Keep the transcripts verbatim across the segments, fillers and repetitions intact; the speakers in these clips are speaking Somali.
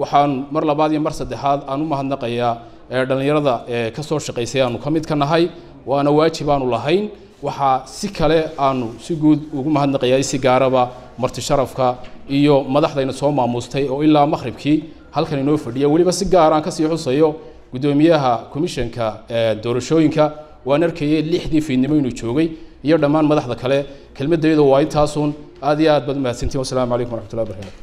waxaan mar labaad iyo mar saddexaad aan u mahadnaqayaa dhalinyarada ee ka soo shaqeysay aanu ka mid ka nahay waana waajib aanu lahayn waxa si kale aanu si guud ugu mahadnaqayaa si gaaraba marti sharafka iyo madaxdayna soo maamustay oo ilaa maqribkii halkan inoo fadhiya waliba si gaar ah ka sii xusayo gudoomiyaha komishanka ee doorashooyinka waan arkayay lixdii fiidnimo inuu joogay iyo dhammaan madaxda kale kelmadaydu waa intaasun aad iyo aad baad mahadsantiin wassalaamu calaykum waraxmatullahi wabarakaatu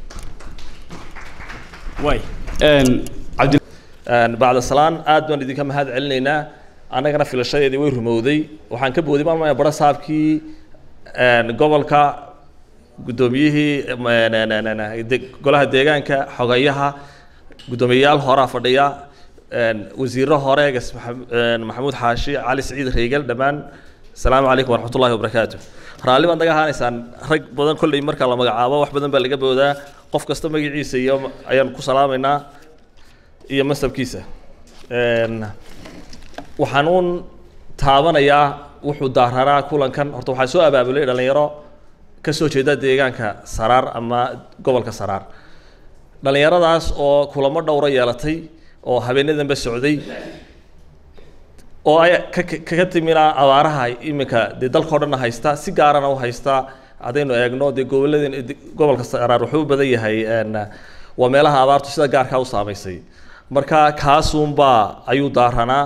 way een cabdi een bacda salaan aad baan idinka mahad celinaynaa anagana filashadeedii way rumowday waxaan ka boodi maalmaha bara saabkii een gobolka gudoomiyihii golaha deegaanka xogayaha gudoomiyayaal hore fadhiya een wasiirro hore maxamuud xaashi cali saciid reegal dhamaan السلام عليكم ورحمة الله وبركاته. رالي بان دغه هانيسان rag badan kulli marka la magacaabo wax badan baa laga boodaa qof kasta magaciisa iyo ayaan ku salaameynaa iyo masabkiisa een waxaan uun taabanayaa wuxuu daararaa kulankan horta waxa soo abaabulay dhalinyaro ka soo jeeda deegaanka Saraar ama gobolka Saraar dhalinyaradaas oo kulamo dhowr yeelatay oo habeenadan ba socday oo ay ka timina abaaraha iminka de dalka dhan haysta si gaarana u haysta adaynu eegno de goboladeen gobolka Saraar wuxuu badan yahay een waa meelaha abaartu sida gaarka u saameysay marka kaasuunba ayuu daaranaa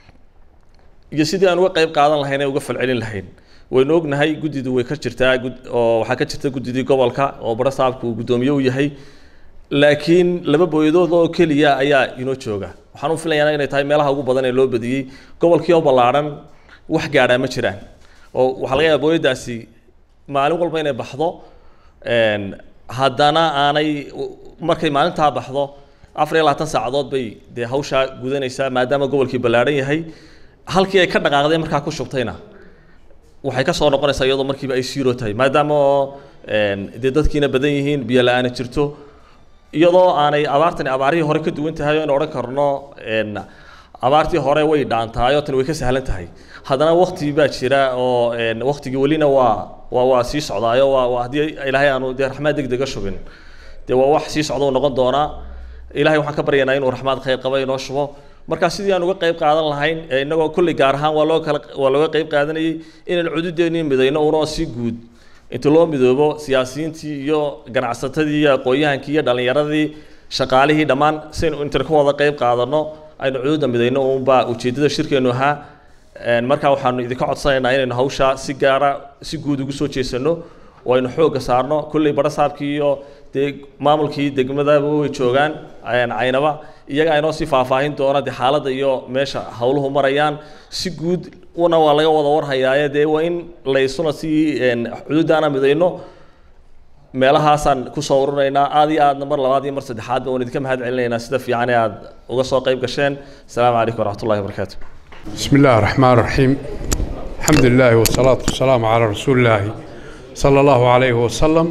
iyo sidii aan uga qayb qaadan lahayn uga falcelin lahayn waynu ognahay gudidu way ka jirtaa oo waxa ka jirta gudidii gobolka oo bara saabku gudoomiye u yahay laakiin laba booyadood oo kaliya ayaa inoo jooga waxaan u filayaa inay tahay meelaha ugu badan ee loo badiyay gobolkii oo balaaran wax gaadha ma jiraan oo waxa laga yaabaa booyadaasi maalin walba inay baxdo een haddana aanay markay maalinta baxdo afar iyo labaatan saacadood bay de hawsha gudanaysaa maadaama gobolkii balaaran yahay halkii ay ka dhaqaaqday markaa ku shubtayna waxay ka soo noqonaysaa iyadoo markiiba ay siiro tahay maadaama een de dadkiina badan yihiin biyo la'aan jirto iyadoo aanay abaartani abaarihii hore ka duwan tahay oo oran karno een abaartii hore way dhaantaay oo tan way ka sahlan tahay haddana waqti baa jira oo een waqtigii walina waa waa waa sii socdaayo waa hadii ilaahay aanu de raxmad degdeg shubin de waa wax sii socdo noqon doona ilaahay waxaan ka baryaynaa inuu raxmad khayr qabo inoo shubo marka sidii aan uga qayb qaadan lahayn inagoo kulli gaar ahaan waa loo kala waa looga qayb qaadanayay inaan cududeennii midayno oo si guud inta loo midoobo siyaasiyiintii iyo ganacsatadii iyo aqoonyahankii iyo dhalinyaradii shaqaalihii dhammaan seen inta ka wada qayb qaadano aynu cududa midayno oo baa ujeedada shirkeenu ahaa een marka waxaanu idinka codsanaynaa inaynu hawsha si gaara si guud ugu soo jeesano oo aynu xoog saarno kulli bara saabkii iyo deeg maamulkii degmada way joogaan ayaan aynaba iyaga aynu si faahfaahin doona de xaaladda iyo meesha hawluhu marayaan si guud una waa laga wada warhayaa de waa in la isuna si een cududana midayno meelahaasaan ku soo ururayna aad iyo aad mar labaad iyo mar saddexaad baan idinka mahad celinaynaa sida fiican ee aad uga soo qayb gasheen assalaamu calaykum waraxmatullaahi wabarakaatuh بسم الله الرحمن الرحيم الحمد لله والصلاة والسلام على رسول الله صلى الله عليه وسلم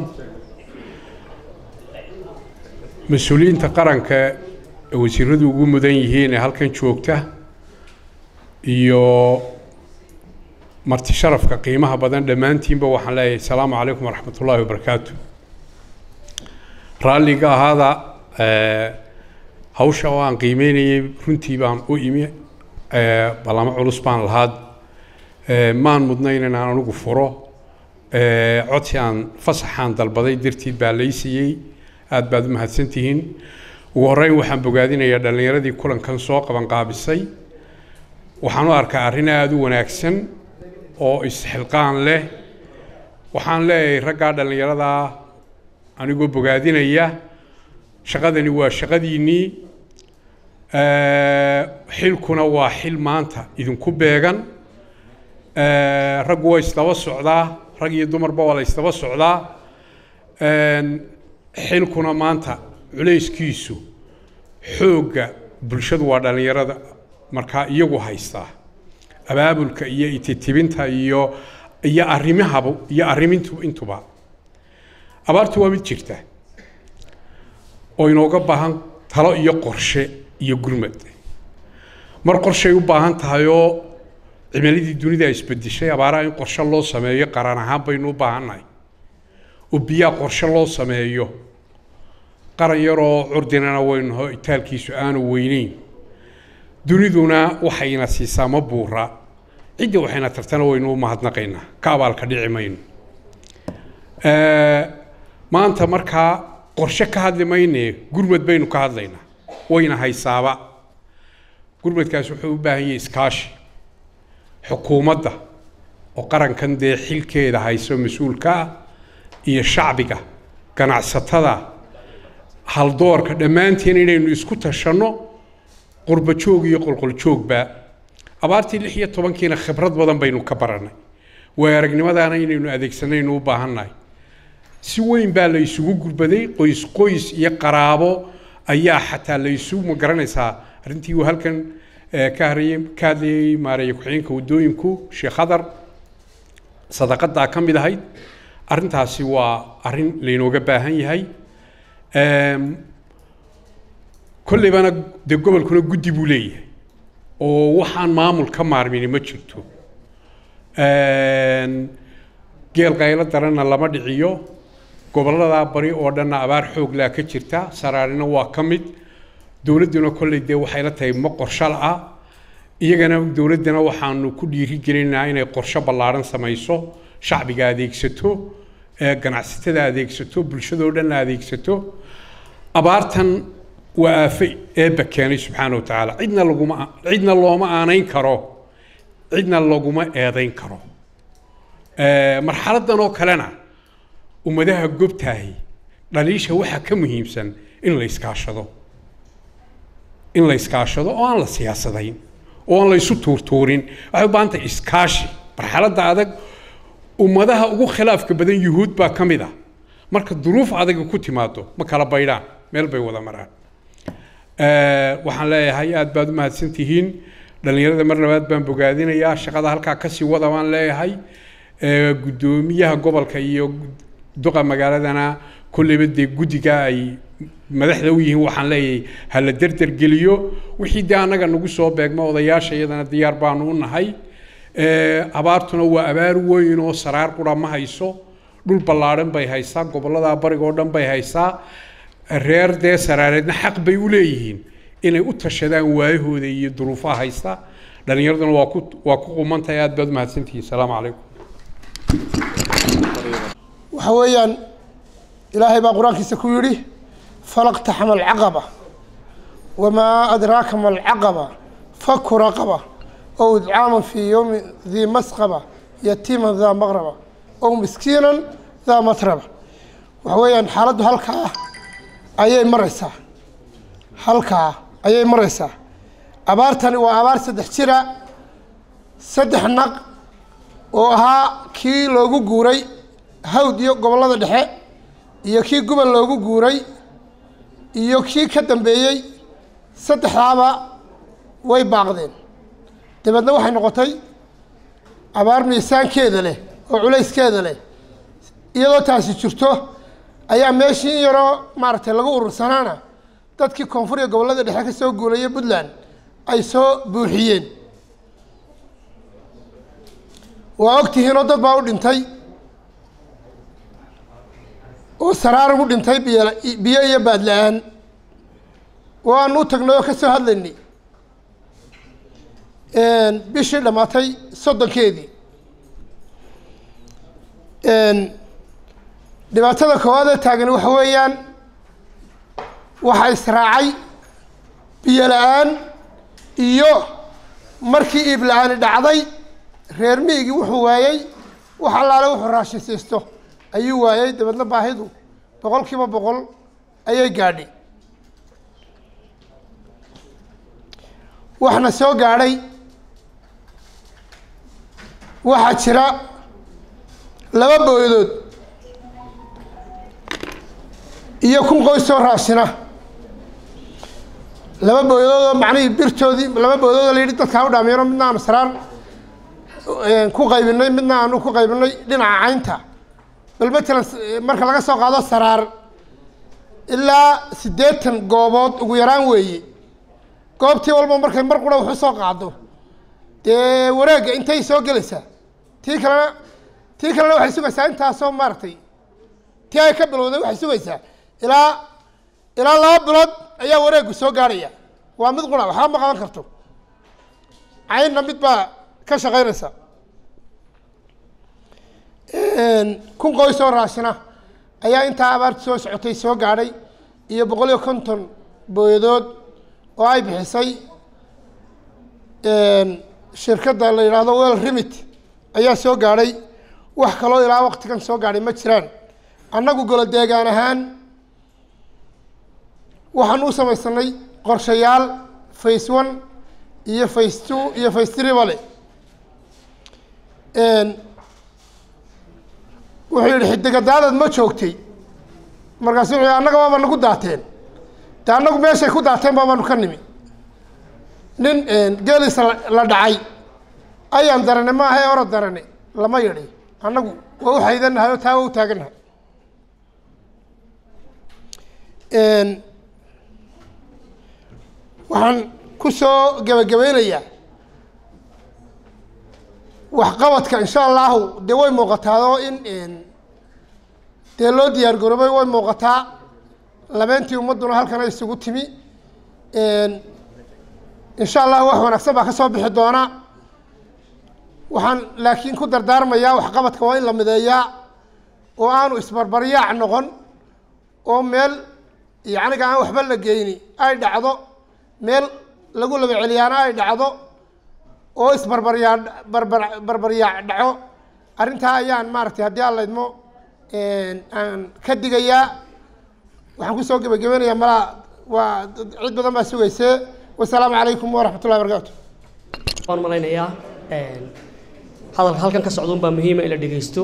مسؤولين تقرنك وزيرadu ugu mudan yihiin halkan joogta iyo marti sharafka qiimaha badan dhamaantiinba waxaan leeyahay salaamu calaykum waraxmatullaahi wabarakaatuh raaliga ahaada hawsha oo aan qiimeynayay runtii baan u imi balama culus baan lahaad maan mudnayn inaan anigu furo codsi aan fasaxaan dalbaday dartiid baa laysiiyey aad baad u mahadsantihiin ugu horreyn waxaan bogaadinayaa dhallinyaradii kulankan soo qaban qaabisay waxaan u arkaa arrin aad u wanaagsan oo isxilqaan leh waxaan leeyahay raggaa dhallinyaradaa anigoo bogaadinaya shaqadani waa shaqadiinnii xilkuna waa xil maanta idinku beegan raggu waa isdaba socdaa rag iyo dumarba waa la isdaba socdaa xilkuna maanta culayskiisu xoogga bulshadu waa dhallinyarada markaa iyagu haystaa abaabulka iyo ititibinta iyo iyo arrimahaba iyo arrimintu intuba abaartu waa mid jirta oo inooga baahan talo iyo qorshe iyo gurmad mar qorshay u baahan tahay oo cimiladii dunida isbedeshay abaaraha in qorshe loo sameeyo qaran ahaan baynu u baahannahay oo biyaha qorshe loo sameeyo qaran yaroo curdinana waynu itaalkiisu aanu weynayn duniduna waxayna siisaa ma buura cidda waxayna tartana waynu u mahadnaqaynaa ka abaalka dhici mayno maanta markaa qorshe ka hadli maynee gurmad baynu ka hadlaynaa wayna haysaaba gurmadkaas wuxuu u baahan yahay iskaashi xukuumadda oo qarankan dee xilkeeda hayso mas-uulka ah iyo shacbiga ganacsatada haldoorka dhammaanteen inaynu isku tashanno qurba joog iyo qolqol joogba abaartii lix iyo tobankiina khibrad badan baynu ka barannay way aragnimadaana inaynu adeegsanaynu u baahannahay si weyn baa la isugu gurbaday qoys qoys iyo qaraabo ayaa xataa la isugu ma garanaysaa arrintii uu halkan ka hariyay ka hadlayay maareeya ku-xigeenka waddooyinku sheekh khadar sadaqadaa ka mid ahayd arrintaasi waa arrin laynooga baahan yahay kolleybana dee gobolkuna guddi buu leeyahay oo waxaan maamul ka maarmini ma jirto geel qaylo daranna lama dhiciyo gobolladaa bari oo dhanna abaar xoog laa ka jirta saraarina waa ka mid dowladduna kolley dee waxay la tahay ma qorsho la-ah iyagana dowladdana waxaanu ku dhiirigelinaynaa inay qorsho ballaaran samayso shacbiga adeegsato ganacsatada adeegsato bulshadoo dhanna adeegsato abaartan waa aafe eebba keenay subxaana wa tacaala cidna laguma cidna looma aanayn karo cidna laguma eedayn karo marxaladdan oo kalena ummadaha gobtaahi dhaliisha waxaa ka muhiimsan in la iskaashado in la iskaashado oo aan la siyaasadayn oo aan la isu tuurtuurin waxay u baahan tahay iskaashi marxaladda adag ummadaha ugu khilaafka badan yuhuud baa ka mid ah marka duruuf adaga ku timaado ma kala baydhaan meel bay wada maraan waxaan leeyahay aad baad u mahadsantihiin dhallinyarada mar labaad baan bogaadinayaa shaqada halkaa kasii wada baan leeyahay guddoomiyaha gobolka iyo duqa magaaladana kolleyba dee guddiga ay madaxda u yihiin waxaan leeyahay ha la derdergeliyo wixii dee annaga nagu soo beegma odayaasha iyadana diyaar baanu u nahay abaartuna waa abaar weyn oo saraar qura ma hayso dhul ballaaran bay haysaa gobollada bariga oo dhan bay haysaa reer dee saraareedna xaq bay u leeyihiin inay u tashadaan waayahooda iyo duruufaha haysta dhallinyaraduna waa ku waa ku qumantahay aad baad u mahadsantihiin asalaamu calaykum waxa weeyaan ilaahay baa qur-aankiisa ku yidhi falaqtaxama alcaqaba wamaa adraaka ma alcaqaba faku raqaba ow idcaaman fii yowmi dii masqaba yatiiman daa maqraba ow miskiinan daa matraba waxa weeyaan xaaladdu halkaa ayay maraysaa halkaa ayay maraysaa abaartani waa abaar saddex jira saddex naq oo ahaa kii loogu guuray hawd iyo gobollada dhexe iyo kii gubal loogu guuray iyo kii ka dambeeyey saddexdaaba way baaqdeen dabeedna waxay noqotay abaar miisaankeeda leh oo culayskeeda leh iyadoo taasi jirto ayaa meeshii in yaroo maaragtay lagu urursanaana dadkii koonfur iyo gobollada dhexe ka soo guulaya puntland ay soo buuxiyeen waa ogtihiinoo dad baa u dhintay oo saraar ugu dhintay biyo biyo iyo baad la-aan waanu u tagnay oo ka soo hadlaynay bishii dhammaatay soddonkeedii dhibaatada koowaad ee taagan waxa weeyaan waxaa israacay biyo la-aan iyo markii iib la-aani dhacday reer miigii wuxuu waayey wax allaale wuxuu raashinsiisto ayuu waayey dabeedna baahidu boqol kiiba boqol ayay gaadhay waxna soo gaadhay waxaa jira laba booyadood iyo kun qoys soo raashina laba booyadood oo macnihii birtoodii laba booyadood oo la yidhi dadkaa u dhaamiyano midna aanu saraar ku qaybinay midna aanu ku qaybinay dhinaca caynta bal matalan marka laga soo qaado saraar ilaa siddeetan goobood ugu yaraan weeye goobtii walba markay mar qura waxu soo qaado dee wareegga intay soo gelaysaa tii kalena tii kalena waxay sugaysaa intaasoo maaragtay tii ay ka bilowday waxay sugaysaa ilaa ilaa laba bilood ayaa wareegu soo gaaraya waa mid qura waxba ma qaban karto caynna mid baa ka shaqaynaysa kun qoys oo raashina ayaa intaa abaarta soo socotay soo gaadhay iyo boqol iyo konton booyadood oo ay bixisay shirkadda la yidhaahdo well remit ayaa soo gaadhay wax kaloo ilaa waqtigan soo gaadhay ma jiraan annagu golo deegaan ahaan waxaan u samaysanay qorshayaal face one iyo face two iyo face three bale wuxuu yidhi xidigadaadad ma joogtay markaasu wuxuu annaga waaba nagu daateen de annagu meeshay ku daateen baabaanu ka nimi nin geelisa la dhacay ayaan darane ma ahay orod darane lama yidhi annagu waa u haydanahay oo taa waa u taaganahay waxaan ku soo gebagabeynayaa waxqabadka insha allahu dee way muuqataao in dee loo diyaar garoobay way muuqataa labeentii ummadduna halkan ay isugu timi insha allahu wax wanaagsan baa ka soo bixi doona waxaan laakiin ku dardaarmayaa waxqabadka waa in la mideeyaa oo aanu isbarbaryaac noqon oo meel yacniga aan waxba la geyni ay dhacdo meel lagu laba celiyaana ay dhacdo oo isbarbaryaa barbar barbaryaac dhaco arrintaa ayaan maaragtay haddii aan laydmo aan ka digayaa waxaan kusoo gebagabeynayaa malaa waa cid badan baa sugaysee wasalaamu calaykum waraxmat ullahi barakaatu waan malaynayaa hadalka halkan ka socda unbaa muhiima in la dhegeysto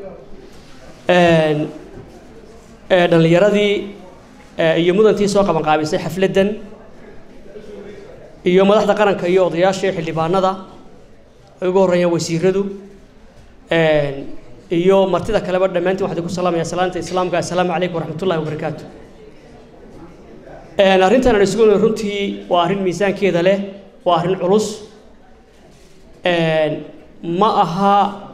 dhallinyaradii iyo mudantii soo qaban qaabisay xafladdan iyo madaxda qaranka iyo odayaasha xildhibaanada ay ugu horreeyaan wasiiradu iyo martida kaleba dhammaantiin waxaan ku salaamayaa salaanta islaamka assalaamu calaykum waraxmatullahi wabarakaatu arrintan aan isugu runtii waa arrin miisaankeeda leh waa arrin culus ma aha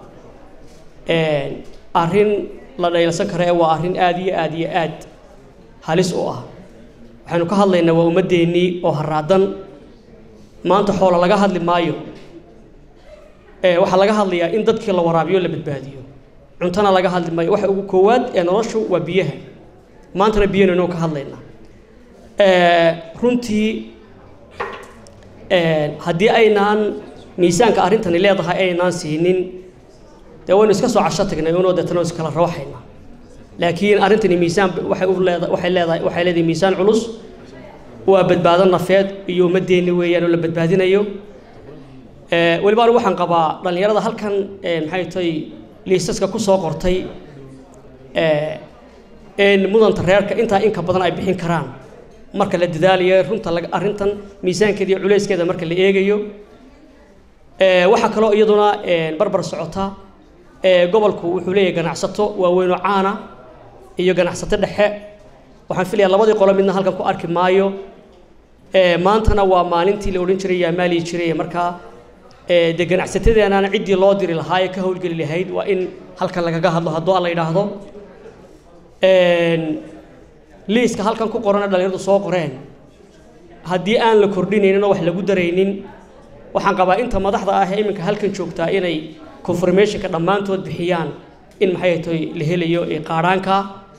arrin la dhayalsan karo ee waa arrin aad iyo aad iyo aad halis u ah waxaynu ka hadlaynaa waa ummaddeennii oo haraadan maanta xoola laga hadli maayo waxaa laga hadlayaa in dadkii la waraabiyo la badbaadiyo cuntana laga hadli maayo waxa ugu koowaad ee noloshu waa biyaha maantana biyana inoo ka hadlaynaa runtii haddii aynaan miisaanka arrintani leedahay aynaan siinin dee waynu iska soo casho tagnay unoo deetana iskala rooxayna laakiin arrintani miisaan waxay u leedahay waxay leedahay waxay leedahay miisaan culus waa badbaado nafeed iyo ummaddeeni weeyaan oo la badbaadinayo weliba anigu waxaan qabaa dhallinyarada halkan maxay tahay liisaska ku soo qortay in mudanta reerka intaa inka badan ay bixin karaan marka la dadaalayo runta arrintan miisaankeeda iyo culeyskeeda marka la eegayo waxaa kaloo iyaduna barbar socota gobolku wuxuu leeyahay ganacsato waaweyn oo caana iyo ganacsato dhexe waxaan filayaa labadii qolo midna halkan ku arki maayo maantana waa maalintii la odhan jiray yaa maali jiray markaa dee ganacsatadeenana ciddii loo diri lahaa ee ka howlgeli lahayd waa in halkan lagaga hadlo hadduu alla yidhaahdo liiska halkan ku qorana dhalinyaradu soo qoreen haddii aan la kordhinaynin oo wax lagu daraynin waxaan qabaa inta madaxda ah ee iminka halkan joogtaa inay confirmationka dhammaantood bixiyaan in maxay tahay la helayo ee qaadhaanka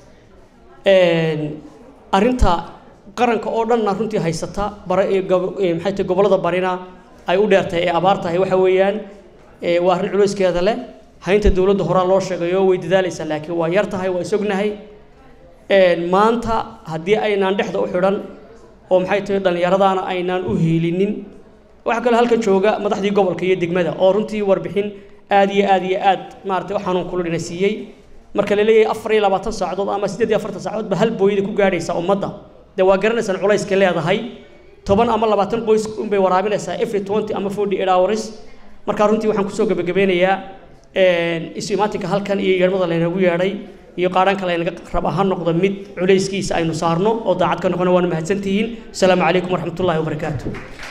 arrinta qaranka oo dhanna runtii haysata bara maxay tahay gobollada barina ay u dheertahay ee abaar tahay waxa weeyaan waa arrin culeyskeeda leh haynta dowladda horaa loo sheegayo way dadaalaysaa laakiin waa yar tahay waa isognahay maanta haddii aynaan dhexda u xidhan oo maxay tahay dhallinyaradaana aynaan u heelinin waxaa kaloo halkan jooga madaxdii gobolka iyo degmada oo runtii warbixin aad iyo aad iyo aad maaragtay xanuun kula dhina siiyey marka la leeyahay afar iyo labaatan saacadood ama siddeed iyo afartan saacadood ba hal booyada ku gaadhaysa ummadda dee waa garanaysaan culayska leedahay toban ama labaatan qoys unbay waraabinaysaa every twenty ama forty eight hours markaa runtii waxaan kusoo gebagabeynayaa isu imaatinka halkan iyo yeedhmada laynagu yeedhay iyo qaadhanka laynaga rab ahaan noqdo mid culayskiisa aynu saarno oo daacad ka noqono waana mahadsantihiin asalaamu calaykum waraxmatullaahi wabarakaatu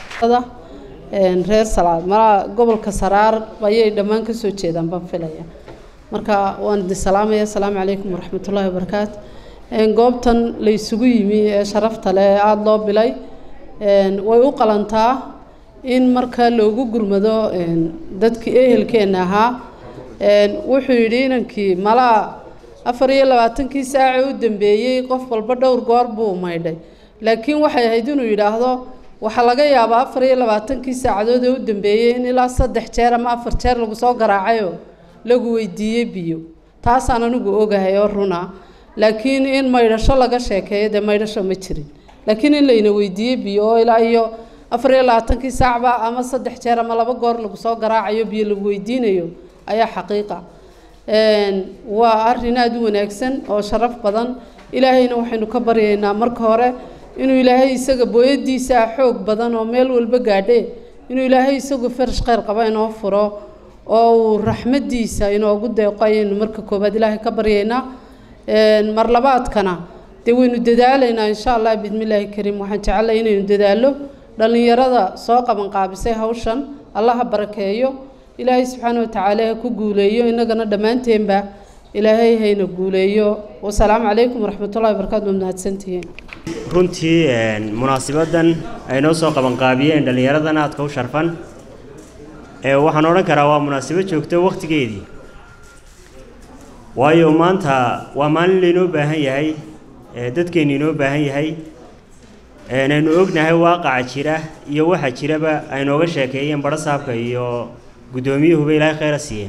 reer salaad malaa gobolka saraar ayay dhammaan ka soo jeedaan baan filaya marka waan idin salaamaya asalaamu calaykum waraxmatullaahi wabarakaatu goobtan la isugu yimi ee sharafta leh aada loo bilay way u qalantaa in marka loogu gurmado dadkii ehelkeena ahaa wuxuu yidhi inankii malaa afar iyo labaatankii saace u dambeeyey qof walba dhowr goor buu maydhay laakiin waxay ahayd inuu yidhaahdo waxaa laga yaabaa afar iyo labaatankii saacadood ee u dambeeyey in ilaa saddex jeer ama afar jeer lagu soo garaacayoo lagu weydiiyey biyo taasaan anigu ogahay oo runa laakiin in maydhasho laga sheekeeyo dee maydhasho ma jirin laakiin in layna weydiiyey biyo oo ilaa iyo afar iyo labaatankii saacba ama saddex jeer ama laba goor lagu soo garaacayo biyo lagu weydiinayo ayaa xaqiiqa waa arrin aada u wanaagsan oo sharaf badan ilaahayna waxaynu ka baryaynaa marka hore inuu ilaahay isaga booyadiisa xoog badan oo meel walba gaadhe inuu ilaahay isagu farash khayr qaba inoo furo oo uu raxmadiisa inoogu deeqo ayaynu marka koobaad ilaahay ka baryaynaa mar labaadkana dee waynu dadaalaynaa insha allah bismillaahi kariim waxaan jecelahay inaynu dadaalo dhallinyarada soo qaban qaabisay hawshan allaha barakeeyo ilaahay subxaana watacaala ha ku guuleeyo innagana dhammaanteenba ilaahay hayna guuleeyo wasalaamu calaykum waraxmatullahi wabarakaatu waa mahadsantihiin runtii munaasibadan ay noo soo qaban qaabiyeen dhallinyaradan aadka u sharfan ee waxaan odhan karaa waa munaasabad joogto waqtigeedii waayo maanta waa maalin laynoo baahan yahay dadkeenna inoo baahan yahay aynu ognahay waaqaca jira iyo waxa jiraba ay nooga sheekeeyeen barasaabka iyo guddoomiyuhuba ilaahay khayra siiye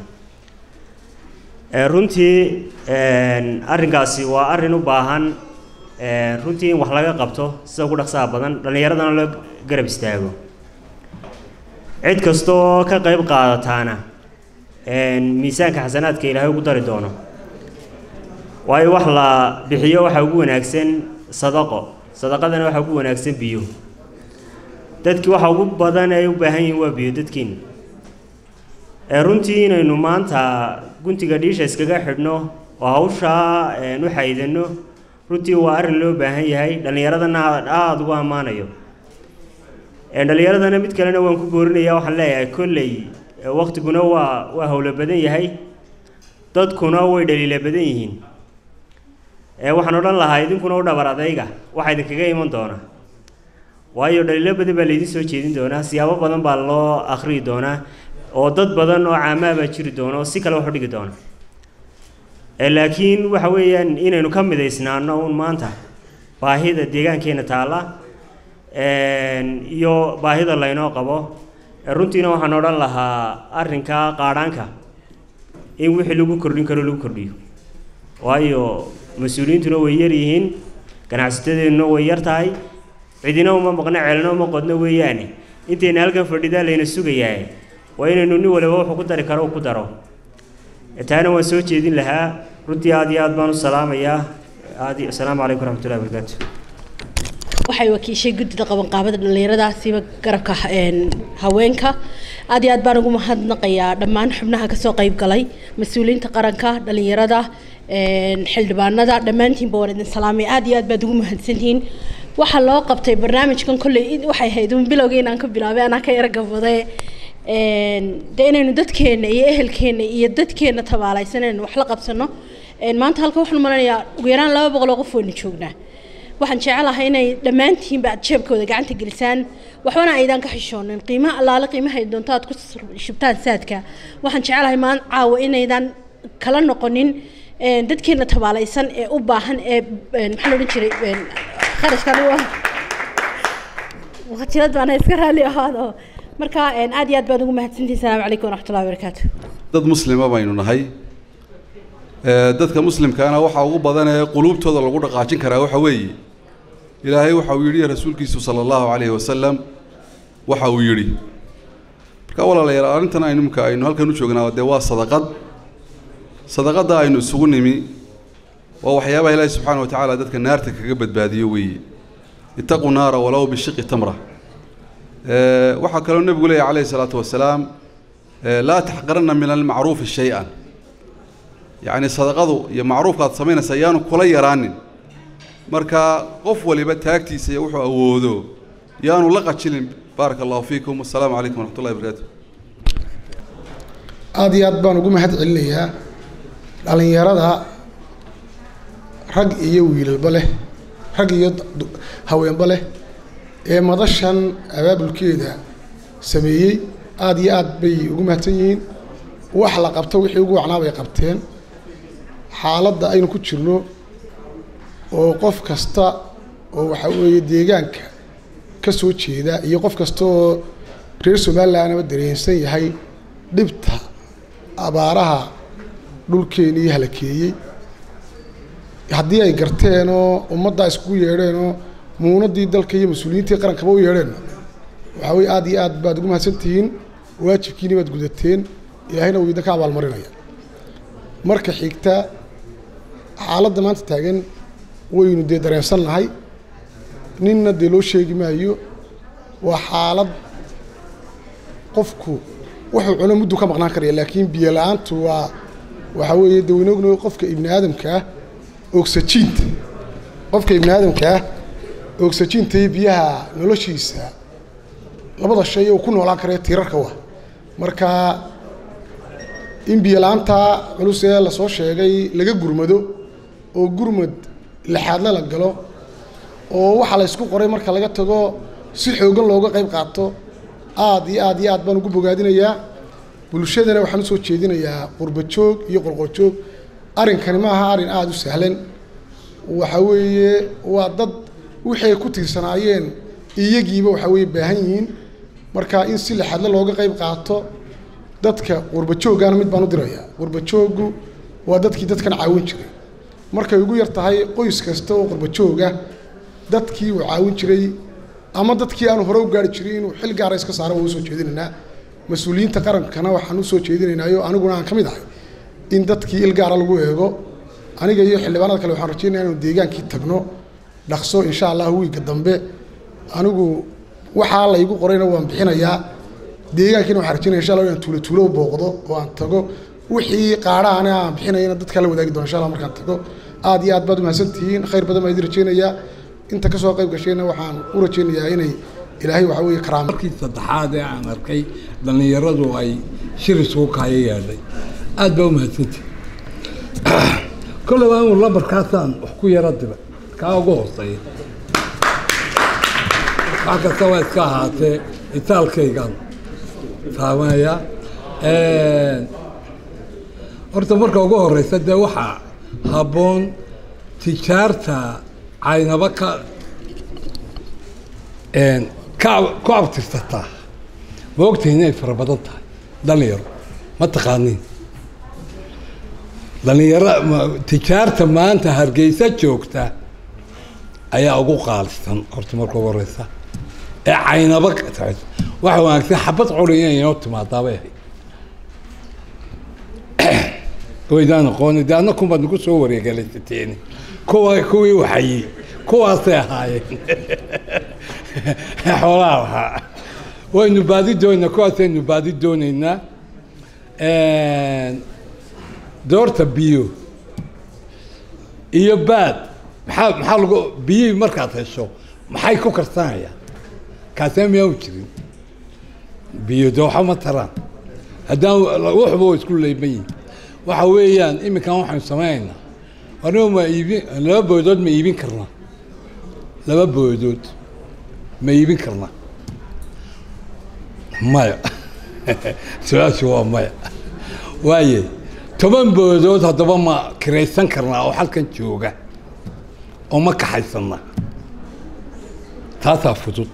runtii arrinkaasi waa arrin u baahan runtii in wax laga qabto sida ugu dhaqsaha badan dhallinyaradana loo garab istaago cid kasta oo ka qayb qaadataana miisaanka xasanaadka ilaahay ugu dari doono waayo wax la bixiyo waxa ugu wanaagsan sadaqo sadaqadana waxa ugu wanaagsan biyo dadkii waxa ugu badan ay u baahan yihiin waa biyo dadkiin runtii inaynu maanta guntiga dhiisha iskaga xidhno oo hawshaa u xaydano runtii waa arrin loo baahan yahay dhallinyaradana aada ugu ammaanayo dhallinyaradana mid kalena waan ku boorinayaa waxaan leeyahay kolley waqtiguna waa waa howlo badan yahay dadkuna way dhaliila badan yihiin waxaan odhan lahaa idinkuna u dhabar adayga waxaa idinkaga iman doona waayo dhaliilo badan baa laydin soo jeedin doonaa siyaabo badan baa loo akhriyi doonaa oo dad badan oo caamaa baa jiri doona oo si kale wax u dhigi doona laakiin waxa weeyaan inaynu ka midaysnaano un maanta baahida deegaankeena taalla iyo baahida laynoo qabo runtiina waxaan odhan lahaa arrinka qaadhaanka in wixii lagu kordhin karo lagu kordhiyo waayo mas-uuliyiintuna way yar yihiin ganacsatadeennuna way yar tahay cidina uma maqno ceelna uma qodno weeyaane intayna halkan fadhidaa layna sugayaa waa inaynu nin waliba wuxuu ku dari karo uu ku daro taana waan soo jeedin lahaa runtii aad iyo aad baan u salaamayaa aad assalaamu calaykum waraxmatullahi wabarakaatu waxay wakiishay guddida qabanqaabada dhallinyaradaasiiba garabka haweenka aad iyo aad baan ugu mahadnaqayaa dhammaan xubnaha kasoo qayb galay mas-uuliyiinta qaranka dhallinyarada xildhibaanada dhammaantiinba waan idin salaamay aad iyo aad baad ugu mahadsantihiin waxaa loo qabtay barnaamijkan kolley waxay ahayd un bilowga inaan ka bilaabay anaa ka yara gabadee dee inaynu dadkeena iyo ehelkeena iyo dadkeena tabaalaysan inaynu wax la qabsano maanta halka waxaan malanayaa ugu yaraan laba boqol oo qof waynu joognaa waxaan jecelahay inay dhammaantiinba aad jeebkooda gacanta gelisaan waxbana aydan ka xishoonin qiimaha allaale qiimaha ay doonto aad ku shubtaan saadka waxaan jecelahay maan caawa inaydan kala noqonin dadkeena tabaalaysan ee u baahan ee maxaa la odhan jiray kharashkan waqtiyad baan iska raali ahaado marka aad iyo aad baad ugu mahadsantihiin salaamu calaykum waraxmatullahi wabarakaatu dad muslima baynu nahay dadka muslimkaana waxa ugu badan ee quluubtooda lagu dhaqaajin karaa waxa weeye ilaahay waxa uu yidhi rasuulkiisu sala allahu calayhi wasalam waxa uu yidhi marka walaalayaal arrintan aynu imika aynu halkan u joognaa dee waa sadaqad sadaqadda aynu isugu nimi waa waxyaabaha ilaahay subxaana wa tacaala dadka naarta kaga badbaadiyo weeye ittaquu naara walow bishiqi tamra waxaa kaloo nebigu leeyahy calayhi salaatu wasalaam laa taxqiranna min almacruufi shay-an yacni sadaqadu iyo macruufka aad samaynaysa ayaanu kula yaraanin marka qof waliba taagtiisa iyo wuxuu awoodo yaanu la qajilin baaraka allahu fiikum wassalaamu calaykum waraxmatullahi wabarakaatu aad iyo aad baan ugu mahad celinayaa dhallinyarada rag iyo wiilalba leh rag iyo haweenba leh ee madashan abaabulkeeda sameeyey aad iyo aad bay ugu mahadsan yihiin wax la qabto wixii ugu wacnaa bay qabteen xaaladda aynu ku jirno oo qof kasta oo waxa weeye deegaanka ka soo jeeda iyo qof kasta oo reer Somaliland dareensan yahay dhibta abaaraha dhulkeenii halakeeyay haddii ay garteen oo ummadda isku yeedheen oo muunadii dalka iyo mas'uuliyiintii qaranka u yeedheen waxa weeye aad iyo aad baad ugu mahadsantihiin waajibkiina baad gudateen ilaahayna uu idinka abaal marinaya marka xigta xaaladda maanta taagan waynu dee dareensannahay ninna dee loo sheegi maayo waa xaalad qofku wuxuu cuno muddo ka maqnaan karaya laakiin biyo la'aantu waa waxa weeye dawinoogno qofka ibni aadamka ah oxygen qofka ibni aadamka ah oxygen tay biyaha noloshiisa labada shay oo ku noolaan kara tiirarka waa marka in biyo la'aanta culus ee la soo sheegay laga gurmado oo gurmad lixaadna la galo oo waxa la isku qoray marka laga tago si xoogan looga qayb qaato aad iyo aad iyo aad baan ugu bogaadinayaa bulshadana waxaan u soo jeedinayaa qurba joog iyo qolqol joog arrinkani ma aha arrin aad u sahlan waxa weeye waa dad wixii ku tiirsanaayeen iyagiiba waxa weeye baahan yihiin marka in si lixaadna looga qayb qaato dadka qurba joogana mid baan u dirayaa qurba joogu waa dadkii dadkan caawin jiray markay ugu yar tahay qoys kasta oo qurba jooga dadkii uu caawin jiray ama dadkii aan hore u gaari jiray inuu xil gaar ah iska saaro oo soo jeedinayna mas'uuliyiinta qarankana waxaan u soo jeedinaynaayo aniguna aan kamid ahay in dadkii il gaar ah lagu eego aniga iyo xildhibaanada kale waxaan rajaynayaa inuu deegaankii tagno dhaqso insha Allah wiiga dambe anigu waxa la igu qorayna waan bixinayaa deegaankiina waxaan rajaynayaa insha Allah inaan tuulo tuulo booqdo oo aan tago wixii qaaraana aan bixinayna dadka la wadaagi doono insha Allah markaan tago aad iyo aad baad u mahadsantihiin khayr badan baan idin rajaynayaa inta ka soo qayb gashayna waxaan u rajaynayaa inay ilaahay waxa weeye karaamo markii saddexaad ee aan arkay dhalinyaradu ay shir isugu kaaya yeelay aad baa u mahadsantihiin كل ما هو لمبر كاسان وحكوا يرد بقى كأوجه صحيح حكى سوى سكاهات يتال كيجان فاهمية أرد مركب أوجه الرئيس ده وحى هابون تجارته عين بكا إن كعب كعب تستطاع بوقت هنا في ربضتها دليل ما تقانين dhalinyaro tijaarta maanta hargeysa joogta ayaa ugu qaalisan horta marka ugu horeysa ee caynaba waxa wanaagsan xabad curiya inay timaado bay weydaan qoon idaana kuma nagu soo wareegaleeteen kuwa kuwii waxay kuwaas ahaayeen xoolaha waynu baadi doonaa kuwaas aynu baadi doonaynaa doorta biyo iyo baad maxaa maxaa lagu biyo markaad hesho maxay ku karsanayaan kaasee miyaa u jirin biyo dooxa ma taraan haddaan waxba isku leeyihiin waxa weeyaan iminkan waxaan sameeynaa anuu ma iibin laba boodood ma iibin karnaa laba boodood ma iibin karnaa maya su-aashu waa maya waaye toban boodood haddaba ma kiraysan karnaa oo halkan jooga oo ma kaxaysannaa taasaa fudud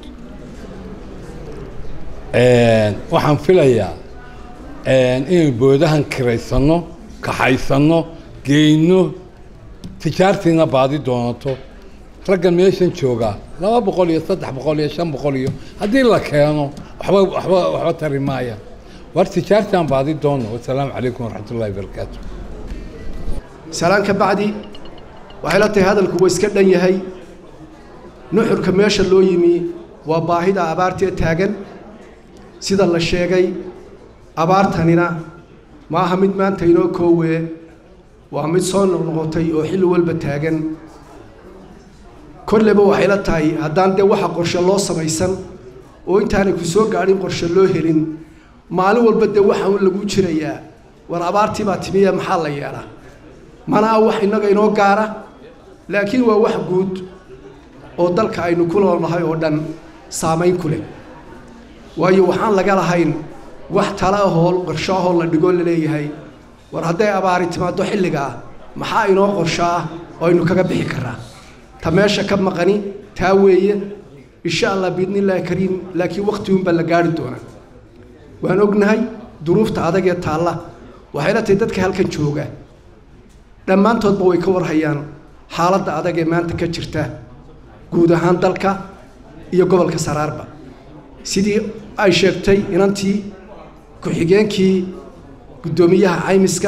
waxaan filayaa inaynu boodahan kiraysanno kaxaysanno geyno tijaartiina baadi doonato raggan meeshan joogaa laba boqol iyo saddex boqol iyo shan boqol iyo haddii la keeno waxba waxba waxba tari maaya war tijaartaan baadi doono wasalaamu calaykum waraxmatullaahi wabarakaatu salaan ka bacdi waxay la tahay hadalku waa iska dhan yahay nuxurka meesha loo yimi waa baahida abaarta taagan sida la sheegay abaartanina ma aha mid maanta inoo koowe waa mid soo noqnoqotay oo xilli walba taagan kolleba waxay la tahay haddaan dee waxa qorshe loo samaysan oo intaanay ku soo gaadhin qorshe loo helin maalin walba dee waxaan lagu jirayaa war abaartii baa timiya maxaa la yeelaa mana wax inaga inoo gaara laakiin waa wax guud oo dalka aynu ku noolnahay oo dhan saamayn ku leh waayo waxaan laga lahayn wax tala ahoo qorsho ahoo la dhigo la leeyahay war hadday abaari timaado xilligaa maxaa inoo qorsho ah oo aynu kaga bixi karnaa ta meesha ka maqani taa weeye insha allah biidnillaahi kariim laakiin waqtigun baa la gaari doonaa waan ognahay duruufta adag ee taalla waxay la tahay dadka halkan jooga dhammaantoodba way ka warhayaan xaaladda adag ee maanta ka jirta guud ahaan dalka iyo gobolka Saraarba sidii ay sheegtay inantii ku-xigeenkii gudoomiyaha caymiska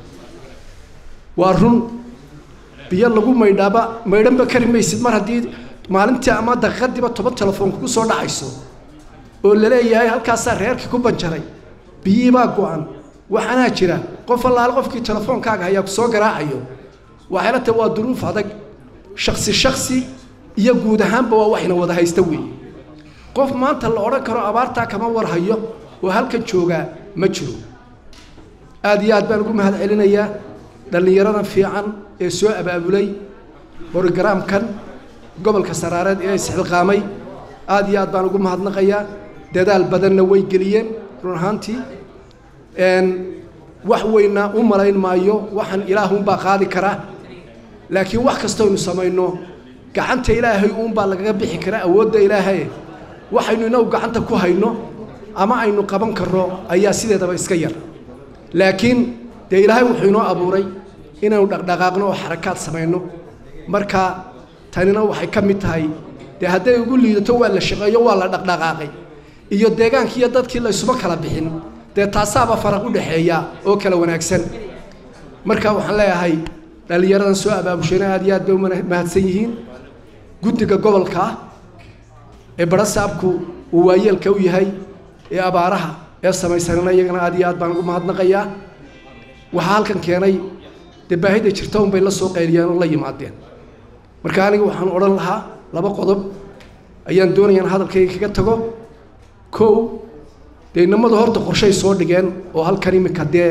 waa run biyo lagu maydhaaba maydhanba kari maysid mar haddii maalintii ama daqiiqadiiba toban telefoon ku soo dhacayso oo la leeyahay halkaasaa reerkii ku banjaray biyihii baa go-an waxaanaa jira qof allaale qofkii telefoonkaaga hayaa ku soo garaacayo waxay la tahay waa duruuf adag shaksi shaksi iyo guud ahaanba waa waxina wada haysta weeye qof maanta la odhan karo abaartaa kama warhayo oo halkan joogaa ma jiro aad iyo aad baan ugu mahad celinayaa dhallinyarada fiican ee soo abaabulay borogaraamkan gobolka Saraareed ee isxilqaamay aad iyo aad baan ugu mahadnaqayaa dadaal badanna way geliyeen run ahaantii een wax weyna u malayn maayo waxaan ilaahun baa qaadi karaa laakiin wax kasta oo samayno gacanta ilaahay uun baa laga bixi karaa awoodda ilaahay waxaynu inuu gacanta ku hayno ama aynu qaban karno ayaa sideedaba iska yar laakiin de ilaahay wuxuu inoo abuuray inaynu dhaqdhaqaaqno oo xarakaad samayno marka tanina waxay ka mid tahay de hadday ugu liidato waa la shaqeeyo waa la dhaqdhaqaaqay iyo deegaankii iyo dadkii la isuba kala bixin de taasaaba faraq u dhaxeeya oo kala wanaagsan marka waxaan leeyahay dhalinyaradan soo abaabusheena aad iyo aad bay u mahadsan yihiin guddiga gobolka ee barasaabku uu waayeelka u yahay ee abaaraha ee samaysanana iyagana aad iyo aad baan ugu mahadnaqayaa waxaa halkan keenay dee baahida jirta un bay la soo qayliyeen oo la yimaadeen marka aniga waxaan odhan lahaa laba qodob ayaan doonayaan hadalkayga kaga tago kow dee inamadu horta qorshay soo dhigeen oo halkan imika dee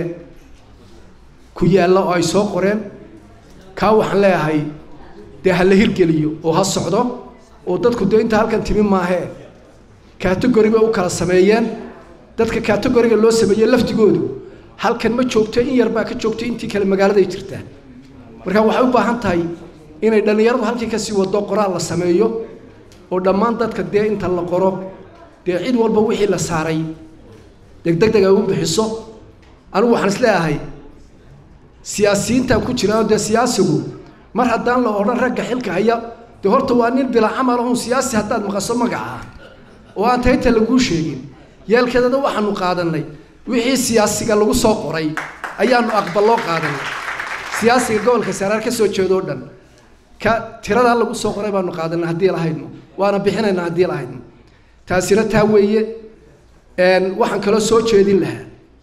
ku yaalla oo ay soo qoreen kaa waxaan leeyahay dee ha la hirgeliyo oo ha socdo oo dadku dee inta halkan timi maahee category bay u kala sameeyeen dadka categoryga loo sameeyey laftigoodu halkan ma joogto in yar baa ka joogto intii kale magaalada ay jirtaa marka waxay u baahan tahay inay dhalinyaradu halkii ka sii wado qoraal la sameeyo oo dhammaan dadka dee inta la qoro dee cid walba wixii la saaray degdeg ay u bixiso anigu waxaan is leeyahay siyaasiyiinta ku jira dee siyaasigu mar haddaan la odhan ragga xilka haya dee horta waa nin bila camal ahun siyaasi haddaad maqaso magaca oo aan tayta lagu sheegin yeelkeedada waxaanu qaadanay wixii siyaasiga lagu soo qoray ayaanu aqbaloo qaadanay siyaasiga gobolka Saraar ka soo jeedo dhan ka tirada lagu soo qoray baanu qaadanay haddii la haydno waana bixinaynaa haddii la haydno taasina taa weeye een waxaan kala soo jeedin lahaa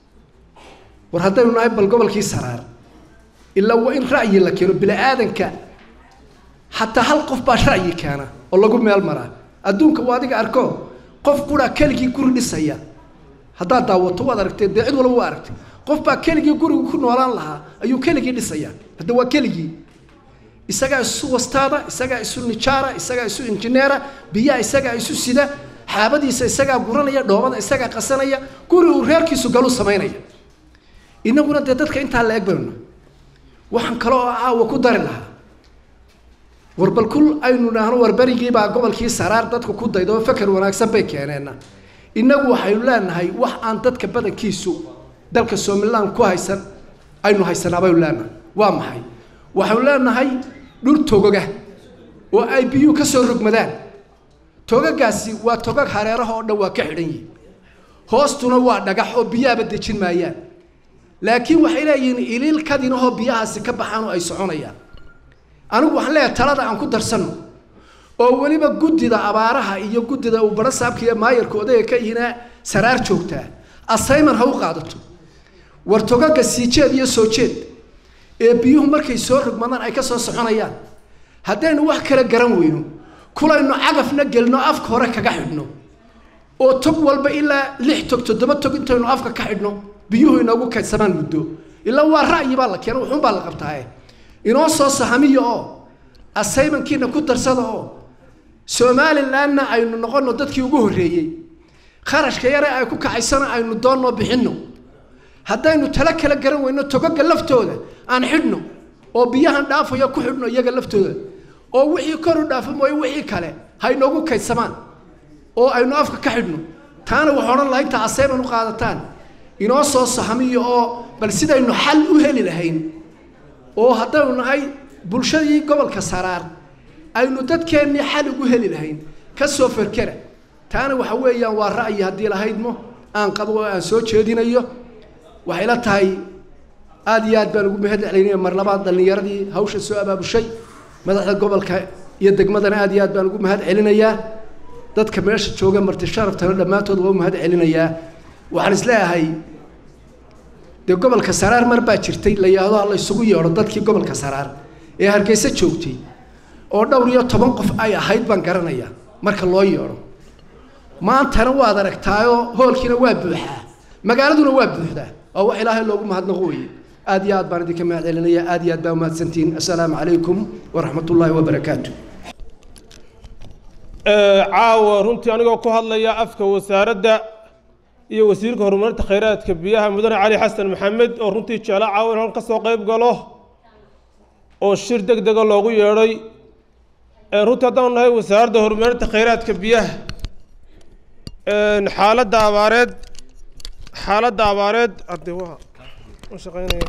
war haddaynu nahay bal gobolkii Saraar ilaa waa in ra'yi la keeno bila aadanka xataa hal qof baa ra'yi keena oo lagu meel maraa adduunka waa adiga arko qof qura keligii guri dhisaya haddaad daawato waad aragtay dee cid walba waa aragtay qof baa keligii guriga ku noolaan lahaa ayuu keligii dhisaya hadda waa keligii isagaa isu wastaada isagaa isu nijaara isagaa isu injineera biyaha isagaa isu sida xaabadiisa isagaa guranaya dhoobada isagaa qasanaya guri uu reerkiisu galu samaynaya inaguna dee dadka intaa la eg baynu waxaan kale oo caawa ku dari lahaa warbal kul aynu nahno warbarigii baa gobolkii Saraar dadku ku daydo fakar wanaagsan bay keeneen inagu waxaynu leenahay wax aan dadka badankiisu dalka Soomaaliland ku haysan aynu haysanaa baynu leenahay waa maxay waxaynu leenahay dhul togoga oo ay biyo ka soo rogmadaan togagaasi waa togag hareeraha oo dhan waa ka xidhan yihiin hoostuna waa dhagax oo biyaaba dejin maayaan laakiin waxay leeyihiin ilil kadinahoo biyahaasi ka baxaan oo ay soconayaan anigu waxaan leeyahay talada aan ku darsano oo waliba guddida abaaraha iyo guddida uu barasaabka iyo maayarka odayga ka yina Saraar joogtaa assignment ha u qaadato war togaga sii jeed iyo soo jeed ee biyuhu markay soo rogmadaan ay ka soo soconayaan haddaynu wax kala garan weyno kulaynu cagafna gelno afka hore kaga xidhno oo tog walba ilaa lix tog toddoba tog intaynu afka ka xidhno biyuhu inoogu kaydsamaan muddo ilaa waa ra'yi baa la keenay wuxuun baa la qabtaa inoo soo sahamiyo oo assignmentkiina ku darsada oo somalilandna aynu noqono dadkii ugu horreeyey kharashka yare ay ku kacaysana aynu doonno bixinno haddaynu tala kala garan weyno togaga laftooda aan xidhno oo biyahan dhaafayo ku xidhno iyaga laftooda oo wixii kor u dhaafo mooy wixii kale haynoogu kaydsamaan oo aynu afka ka xidhno taana waxaa odhan lahaa inta aseeban u qaadataan inoo soo sahamiyo oo bal sidaynu xal u heli lahayn oo haddaynu nahay bulshadii gobolka Saraar aynu dadkeennii xal ugu heli lahayn ka soo ferkera taana waxa weeyaan waa ra'yi haddii lahaydmo aan qabo aan soo jeedinayo waxay la tahay aad iyo aad baan ugu mahad celinaya mar labaad dhalinyaradii hawsha soo abaabushay madaxda gobolka iyo degmadana aad iyo aad baan ugu mahad celinayaa dadka meesha jooga marti sharaftana dhammaantood waa u mahad celinayaa waxaan isleeyahay dee gobolka Saraar mar baa jirtay la yiraahdo la isugu yeero dadkii gobolka Saraar ee Hargeysa joogtay oo dhowr iyo toban qof ay ahayd baan garanayaa marka loo yeero maantana waad aragtaayo hoolkiina waa buuxaa magaaladuna waa buuxdaa oo wax ilaahay loogu mahadnaqo weeye aad iyo aad baan idinka mahad celinayaa aad iyo aad baa mahadsantiin assalaamu calaykum waraxmatullaahi wabarakaatu caawa runtii anigoo ku hadlaya afka wasaaradda iyo wasiirka horumarinta kheyraadka biyaha mudane cali xasan maxamed oo runtii jecla caawa in ka soo qayb galo oo shir degdega loogu yeedhay runtii haddaan nahay wasaaradda horumarinta kheyraadka biyaha xaaladda abaareed xaaladda abaareed hadde waa u shaqeynaya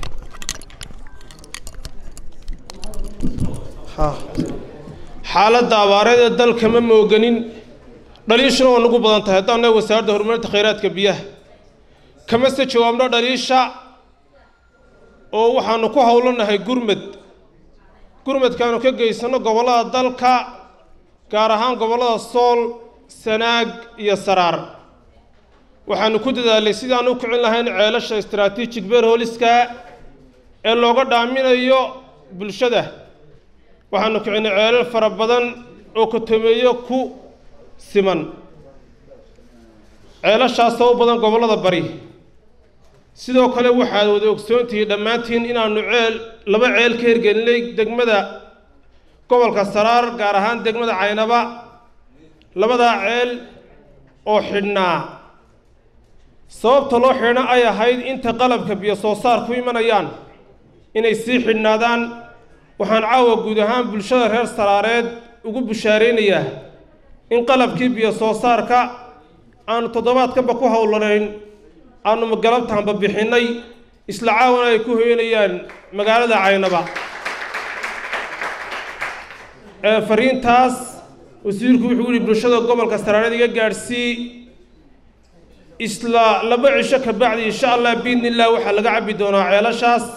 ha xaaladda abaareed ee dalka ma mooganin dhaliishana waa nagu badan tahay haddaan nahay wasaaradda horumarinta kheyraadka biyaha kama se jawaabno dhaliisha oo waxaanu ku howlanahay gurmad gurmadkaanu ka geysano gobollada dalka gaar ahaan gobollada Sool Sanaag iyo Saraar waxaanu ku dadaalay sidaan u kicin lahayn ceelasha istiraatiijig beerhooliska ee looga dhaaminayo bulshada waxaanu kicinay ceelal fara badan oo ka tameeyo ku siman ceelashaas oo badan gobollada bari sidoo kale waxaad wada ogsoontihiin dhammaantiin inaanu ceel laba ceel ka hirgelinay degmada gobolka Saraar gaar ahaan degmada Caynaba labada ceel oo xidhnaa sababta loo xidhna ay ahayd inta qalabka biyo soo saar ku imanayaan inay sii xidhnaadaan waxaan caawa guud ahaan bulshada reer Saraareed ugu bushaareynaya in qalabkii biyo soo saarka aanu toddobaadkanba ku howlanayn aanu magalabtaanba bixinay isla caawana ay ku hoynayaan magaalada Caynaba ee fariintaas wasiirku wuxuu yiri bulshada gobolka Saraar iga gaarsii isla laba cisho ka bacdi insha Allah biidnillah waxa laga cabi doonaa ceelashaas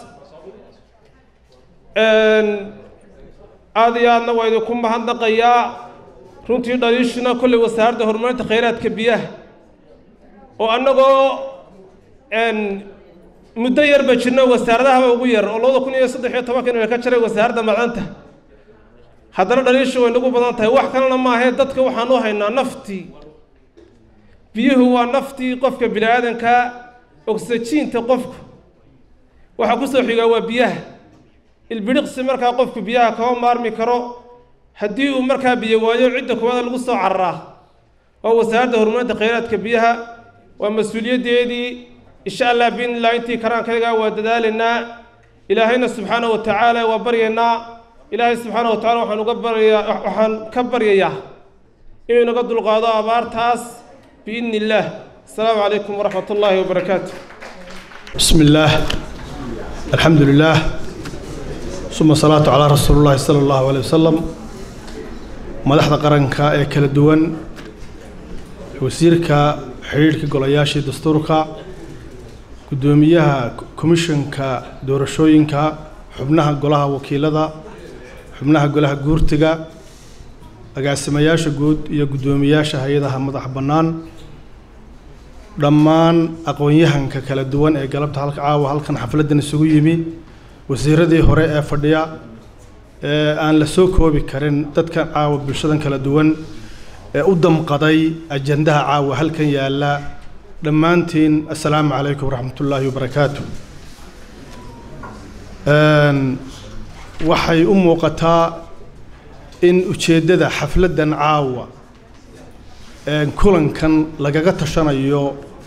een aadiyadna way ku mahadnaqayaa runtii dhaliishna kulli wasaaradda horumarinta kheyraadka biyaha oo annagoo een muddo yar ba jirna wasaaradaha ugu yar oo laba kun iyo saddex iyo toban kan ka jiray wasaaradda macdanta haddana dhaliishu way nagu badan tahay wax kalena ma ahayn dadka waxaan u haynaa naftii biyuhu waa naftii qofka bini'aadanka oksijiinta qofku waxa ku soo xiga waa biyaha ilbiriqsi markaa qofku biyaha kama maarmi karo haddii uu markaa biyo waayo cidda kuwada lagu soo cararaa waa wasaaradda horumarinta kheyraadka biyaha waa mas-uuliyaddeedii insha Allah biidnillah intii karaankayga waa dadaalaynaa ilaahayna subxaanahu wa tacaala waa baryaynaa ilaahay subxaanahu wa tacaala waxaan uga baryayaa waxaan ka baryayaa inuu naga dulqaado abaartaas biidnillah assalaamu calaykum waraxmat ullaahi wabarakaatu بسم الله الحمد لله ثم الصلاة على رسول الله صلى الله عليه وسلم مدحda qaranka ee kala duwan wasiirka xiriirka golayaasha dastuurka gudoomiyaha komishanka doorashooyinka xubnaha golaha wakiilada xubnaha golaha guurtiga agaasimayaasha guud iyo gudoomiyaasha hay'adaha madax bannaan dhammaan aqoon-yahanka kala duwan ee galabta halka caawa halkan xafladan isugu yimi wasiiradii hore ee fadhiya ee aan la soo koobi karin dadka caawa bulshadan kala duwan ee u damqaday ajandaha caawa halkan yaala dhammaantiin assalaamu calaykum waraxmatullaahi wabarakaatu waxay u muuqataa in ujeeddada xafladdan caawa kulankan lagaga tashanayo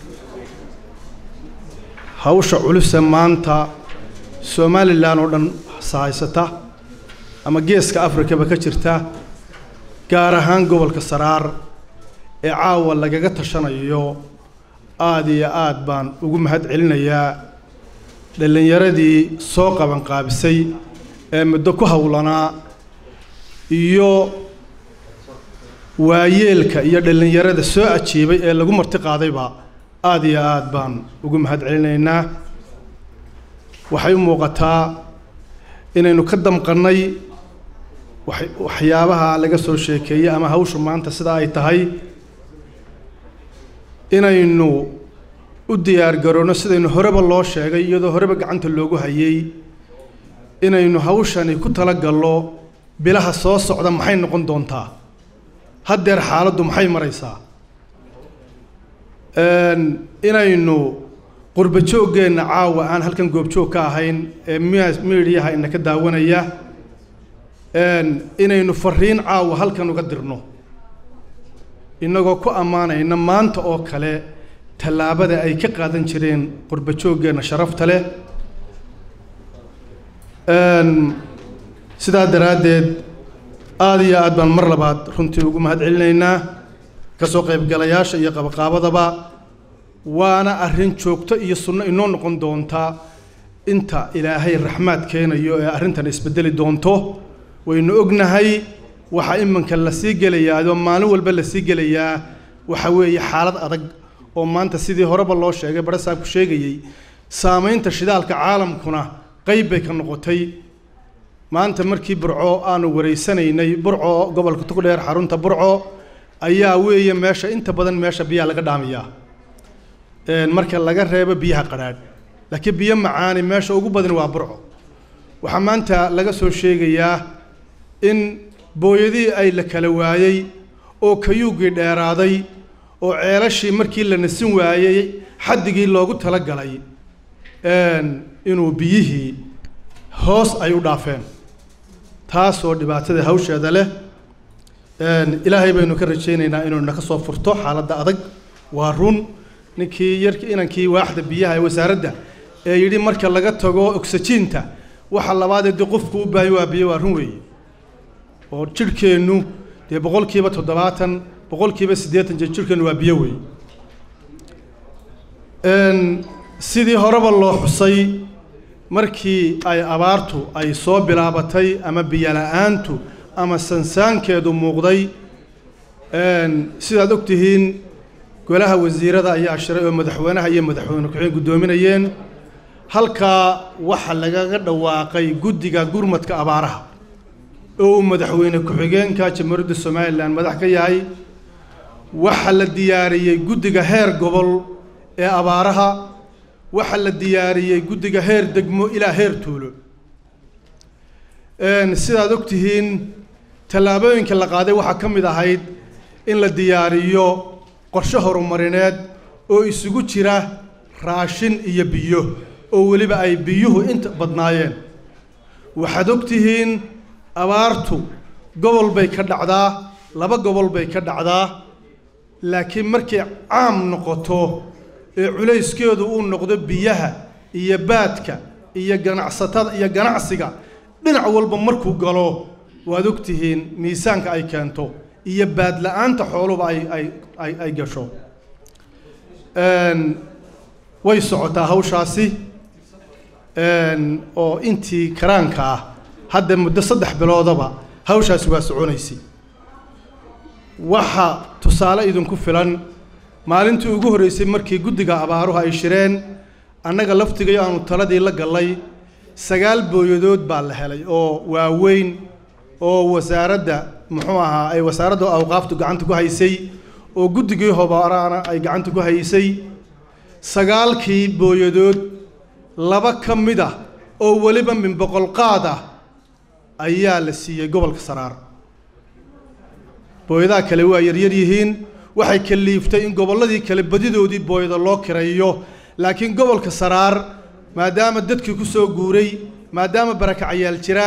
hawsha culuse maanta Somaliland oo dhan sahaysata ama geeska Afrikaba ka jirta gaar ahaan gobolka Saraar ee caawa lagaga tashanayo aad iyo aad baan ugu mahad celinayaa dhalinyaradii soo qaban qaabisay ee muddo ku hawlanaa iyo waayeelka iyo dhalinyarada soo ajiibay ee lagu marti qaadayba aad iyo aad baan ugu mahad celinaynaa waxay u muuqataa inaynu ka damqannay waxyaabaha laga soo sheekeeyay ama hawshu maanta sida ay tahay inaynu u diyaar garowno sidaynu horeba loo sheegay iyadoo horeba gacanta loogu hayay inaynu hawshani ku talagalno bilaha soo socda maxay noqon doontaa haddeer xaaladdu maxay maraysaa inaynu qurba joogeenna caawa aan halkan goobjoog ka ahayn ee miidiyaha ina ka daawanaya inaynu fariin caawa halkan uga dirno inagoo ku ammaanayna maanta oo kale tallaabada ay ka qaadan jireen qurba joogeenna sharafta leh sidaa daraaddeed aad iyo aad baan mar labaad runtii ugu mahad celinaynaa ka soo qaybgalayaasha iyo qabaqaabadaba waana arrin joogto iyo sunno inoo noqon doonta inta ilaahay raxmaad keenayo ee arrintan isbedeli doonto waynu ognahay waxa imanka la sii gelayaa maalin walba la sii gelayaa waxa weeye xaalad adag oo maanta sidii horeba loo sheegay barasaabku sheegayay saamaynta shidaalka caalamkuna qayb bay ka noqotay maanta markii burco aanu wareysanaynay burco gobolka togdheer xarunta burco ayaa weeye meesha inta badan meesha biyaha laga dhaamiyaa marka laga reebo biyaha qadhaadh laakiin biyo macaani meesha ugu badan waa burco waxaa maanta laga soo sheegayaa in booyadii ay la kala waayay oo kayuugii dheeraaday oo ceelashii markii la nasin waayay xaddigii loogu talagalay inuu biyihii hoos ay u dhaafeen taasoo dhibaatada hawsheeda leh ilaahay baynu ka rajaynaynaa inuu naka soo furto xaaladda adag waa run ninkii yarkii inankii waaxda biyaha ee wasaaradda ee yidhi marka laga tago oxygeenta waxa labaad ee qofku u baahan waa biyo waa run weeye oo jirkeennu dee boqolkiiba toddobaatan boqolkiiba siddeetan jirkeennu waa biyo weeye sidii horeba loo xusay markii ay abaartu ay soo bilaabatay ama biyo la'aantu ama sansaankeedu muuqday sidaad og tihiin golaha wasiirada ayaa shiray oo madaxweynaha iyo madaxweyne ku-xigeen guddoominayeen halkaa waxa lagaga dhawaaqay guddiga gurmadka abaaraha oo uu madaxweyne ku-xigeenka jamhuuriyadda Somaliland madax ka yahay waxa la diyaariyey guddiga heer gobol ee abaaraha waxa la diyaariyey guddiga heer degmo ilaa heer tuulo sidaad og tihiin tallaabooyinka la qaaday waxaa ka mid ahayd in la diyaariyo qorshe horumarineed oo isugu jira raashin iyo biyo oo weliba ay biyuhu inta badnaayeen waxaad og tihiin abaartu gobol bay ka dhacdaa laba gobol bay ka dhacdaa laakiin markay caam noqoto ee culayskeedu uu noqdo biyaha iyo baadka iyo ganacsatada iyo ganacsiga dhinac walba markuu galo waad og tihiin miisaanka ay keento iyo baad la'aanta xooluba ay ay ay ay gasho way socotaa hawshaasi oo intii karaanka ah hadda muddo saddex biloodaba hawshaasi waa soconaysay waxa tusaale idinku filan maalintii ugu horeysay markii guddiga abaaruhu ay shireen annaga laftigayo aanu taladii la gallay sagaal booyadood baa la helay oo waaweyn oo wasaaradda muxuu ahaa ay wasaaradda awqaaftu gacanta ku haysay oo guddigii hobaaraana ay gacanta ku haysay sagaalkii booyadood laba ka mid ah oo weliba min boqol qaad ah ayaa la siiyey gobolka Saraar booyadaha kale waa yaryar yihiin waxay kaliiftay in gobolladii kale badidoodii booyada loo kireeyo laakiin gobolka Saraar maadaama dadkii ku soo guuray maadaama barakacayaal jiraan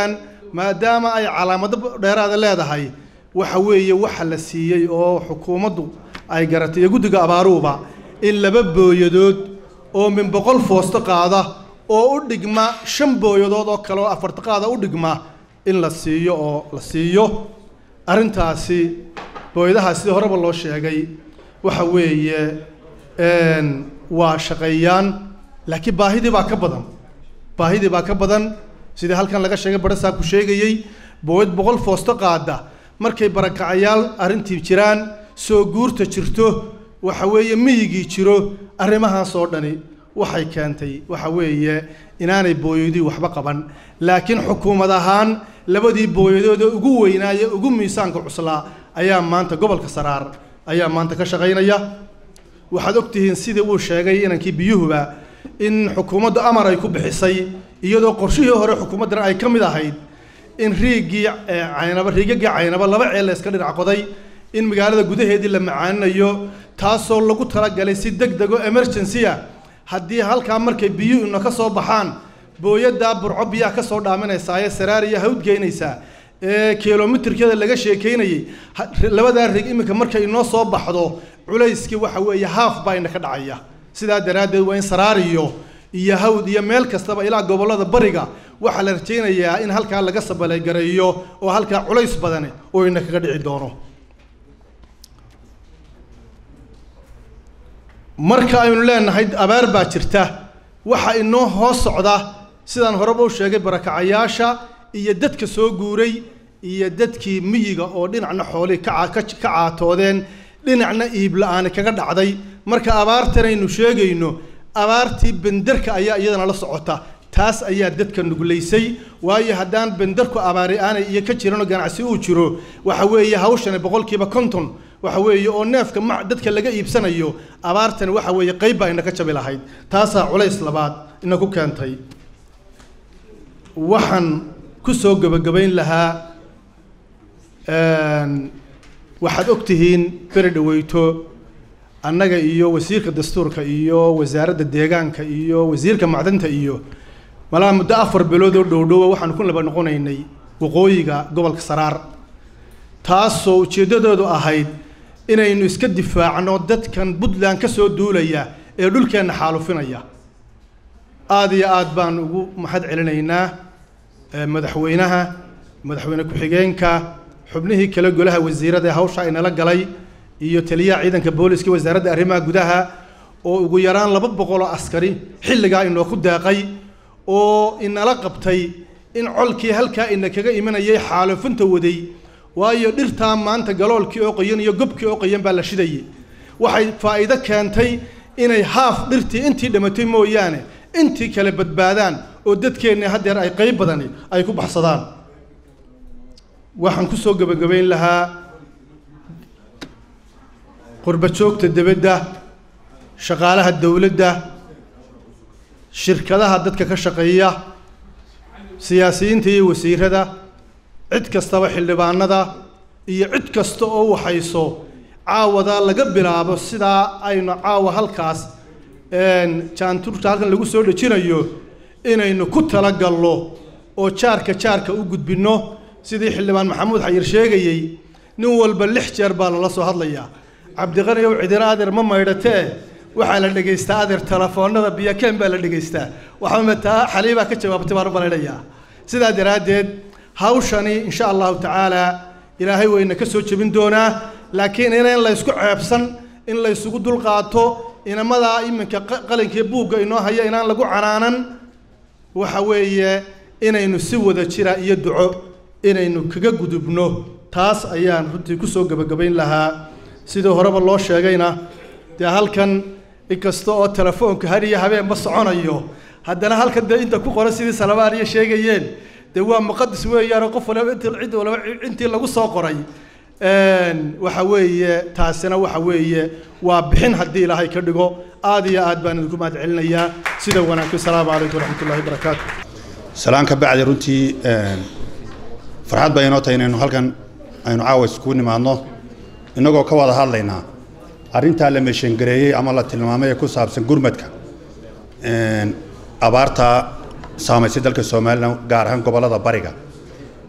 maadaama ay calaamado dheeraada leedahay waxa weeye waxa la siiyey oo xukuumaddu ay garatay iyo guddiga abaaruuba in laba booyadood oo min boqol foosto qaada oo u dhigma shan booyadood oo kale oo afarta qaada u dhigma in la siiyo oo la siiyo arrintaasi booyadaha sidii horeba loo sheegay waxa weeye waa shaqeeyaan laakiin baahidii baa ka badan baahidii baa ka badan sidii halkan laga sheegay barasaa ku sheegayey booyad boqol foosto qaada markay barakacayaal arrintii jiraan soo guurta jirto waxa weeye miyigii jiro arrimahaas oo dhani waxay keentay waxa weeye inaanay booyadii waxba qaban laakiin xukuumad ahaan labadii booyadood ugu weynaaye ugu miisaanka cuslaa ayaa maanta gobolka Saraar ayaa maanta ka shaqeynaya waxaad ogtihiin sidii uu sheegay inankii biyuhuba in xukuumadda amar ay ku bixisay iyadoo qorshihii hore xukuumaddan ay ka mid ahayd in riigii caynaba riigagii caynaba laba ceel iska dhinac qoday in magaalada gudaheedii la macaaninayo taasoo lagu talagalay si degdeg oo emergency ah haddii halkaa markay biyuhu ina ka soo baxaan booyadda burco biyaha ka soo dhaaminaysaa ee Saraar iyo hawd geynaysaa ee kiiloomitirkeeda laga sheekeynayay labadaa rig iminka markay inoo soo baxdo culayskii waxa weeye haaf baa ina ka dhacaya sidaa daraaddeed waa in Saraar iyo iyo hawd iyo meel kastaba ilaa gobollada bariga waxaa la rajaynayaa in halkaa laga sabalay gareeyo oo halkaa culays badan oo ina kaga dhici doono marka aynu leenahay abaar baa jirta waxa inoo hoos socda sidaan horeba u sheegay barakacayaasha iyo dadka soo guuray iyo dadkii miyiga oo dhinacna xoolii ka ka caatoodeen dhinacna iib la'aan kaga dhacday marka abaartan aynu sheegayno abaartii benderka ayaa iyadana la socota taas ayaa dadka nugleysay waayo haddaan benderku abaari aanay iyo ka jirano ganacsi uu jiro waxa weeye hawshan boqolkiiba konton waxa weeye oo neefka ma dadka laga iibsanayo abaartan waxa weeye qayb baa ina ka jabi lahayd taasaa culays labaad ina ku keentay waxaan ku soo gabagabayn lahaa waxaad ogtihiin beri dhaweyto annaga iyo wasiirka dastuurka iyo wasaaradda deegaanka iyo wasiirka macdanta iyo malaa muddo afar bilood oo dhowdhowa waxaan ku laba noqonaynay waqooyiga gobolka Saraar taasoo ujeeddadoodu ahayd inaynu iska difaacno dadkan Puntland ka soo duulaya ee dhulkeena xaalufinaya aad iyo aad baan ugu mahad celinaynaa madaxweynaha madaxweyne ku-xigeenka xubnihii kala golaha wasiirada hawsha inala galay iyo taliyaha ciidanka booliska wasaaradda arrimaha gudaha oo ugu yaraan laba boqol oo askari xilligaa inoo ku daaqay oo inala qabtay in colkii halkaa ina kaga imanayay xaalufinta waday waayo dhirtaa maanta galoolkii oo qoyan iyo gobkii oo qoyan baa la shidayay waxay faa'iido keentay inay haaf dhirtii intii dhamatay mooyaane intii kale badbaadaan oo dadkeenna haddeer ay qayb badani ay ku baxsadaan waxaan ku soo gabagabayn lahaa qurba joogta dibadda shaqaalaha dawladda shirkadaha dadka ka shaqeeya siyaasiyiinta iyo wasiirada cid kastaba xildhibaanada iyo cid kasta oo waxayso caawada laga bilaabo sidaa aynu caawa halkaas jaanturta halkan lagu soo dhajinayo inaynu ku talagalno oo jaarka jaarka u gudbinno sidii xildhibaan maxamuud xayir sheegayay nin walba lix jeer baa lala soo hadlayaa cabdiqani ow cidira adeer ma maydhatee waxaa la dhegaystaa adeer telefoonada biyakeen baa la dhegaystaa waxaa mataa xaliibaa ka jawaabtay baan u malaynayaa sidaa daraaddeed hawshani insha allahu tacaala ilaahay wayna ka soo jebin doonaa laakiin inaan la isku ceebsan in la isugu dulqaato inamadaa iminka qalinkii buugga inoo haya inaan lagu canaanan waxa weeye inaynu si wada jira iyo duco inaynu kaga gudubno taas ayaan runtii ku soo gabagabayn lahaa sidii horeba loo sheegayna dee halkan inkasta oo telefoonka har iyo habeen ma soconayo haddana halkan dee inta ku qoran sidii salabaaniya sheegayeen dee waa muqadis weeyaanoo qof walba intii cid walba intii lagu soo qoray waxa weeye taasina waxa weeye waa bixin haddii ilaahay ka dhigo aad iyo aad baan idinku mahad celinayaa sida wanaagsan salaamu calaykum waraxmatullahi wabarakaatu salaan ka bacdi runtii farxad baa inoo tahay inaynu halkan aynu caawa iskugu nimaadno innagoo ka wada hadlaynaa arrintaa la meeshangareeyey ama la tilmaamay ee ku saabsan gurmadka abaarta saamaysay dalka Soomaaliland gaar ahaan gobolada bariga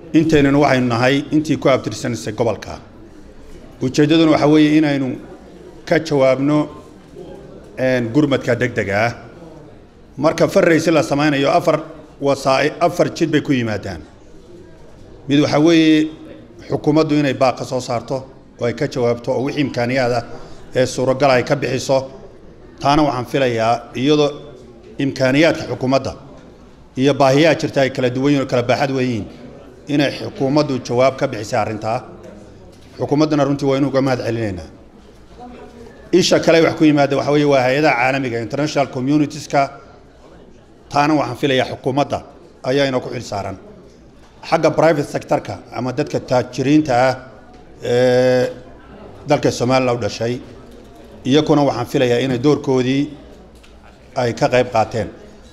inteynuna waxaynu nahay intii ku abtirsanaysay gobolka ujeeddaduna waxa weeye inaynu ka jawaabno gurmadka degdega ah marka farraysi la samaynayo afar wasaa'i afar jid bay ku yimaadaan mid waxa weeye xukuumaddu inay baaq ka soo saarto oo ay ka jawaabto oo wixii imkaaniyaad ah ee suuragal ay ka bixiso taana waxaan filayaa iyadoo imkaaniyaadka xukuumadda iyo baahiyaha jirta ay kala duwan yihiin oo kala baaxad weyn inay xukuumaddu jawaab ka bixisay arrintaa xukuumaddana runtii waa inuu uga mahad celinaynaa isha kale wax ku yimaada waxa weeye waa hay'adaha caalamiga international communitieska taana waxaan filayaa xukuumadda ayaa inoo ku xil saaran xagga private sectorka ama dadka taajiriinta ah ee dalka Soomaaliland u dhashay iyaguna waxaan filayaa inay doorkoodii ay ka qayb qaateen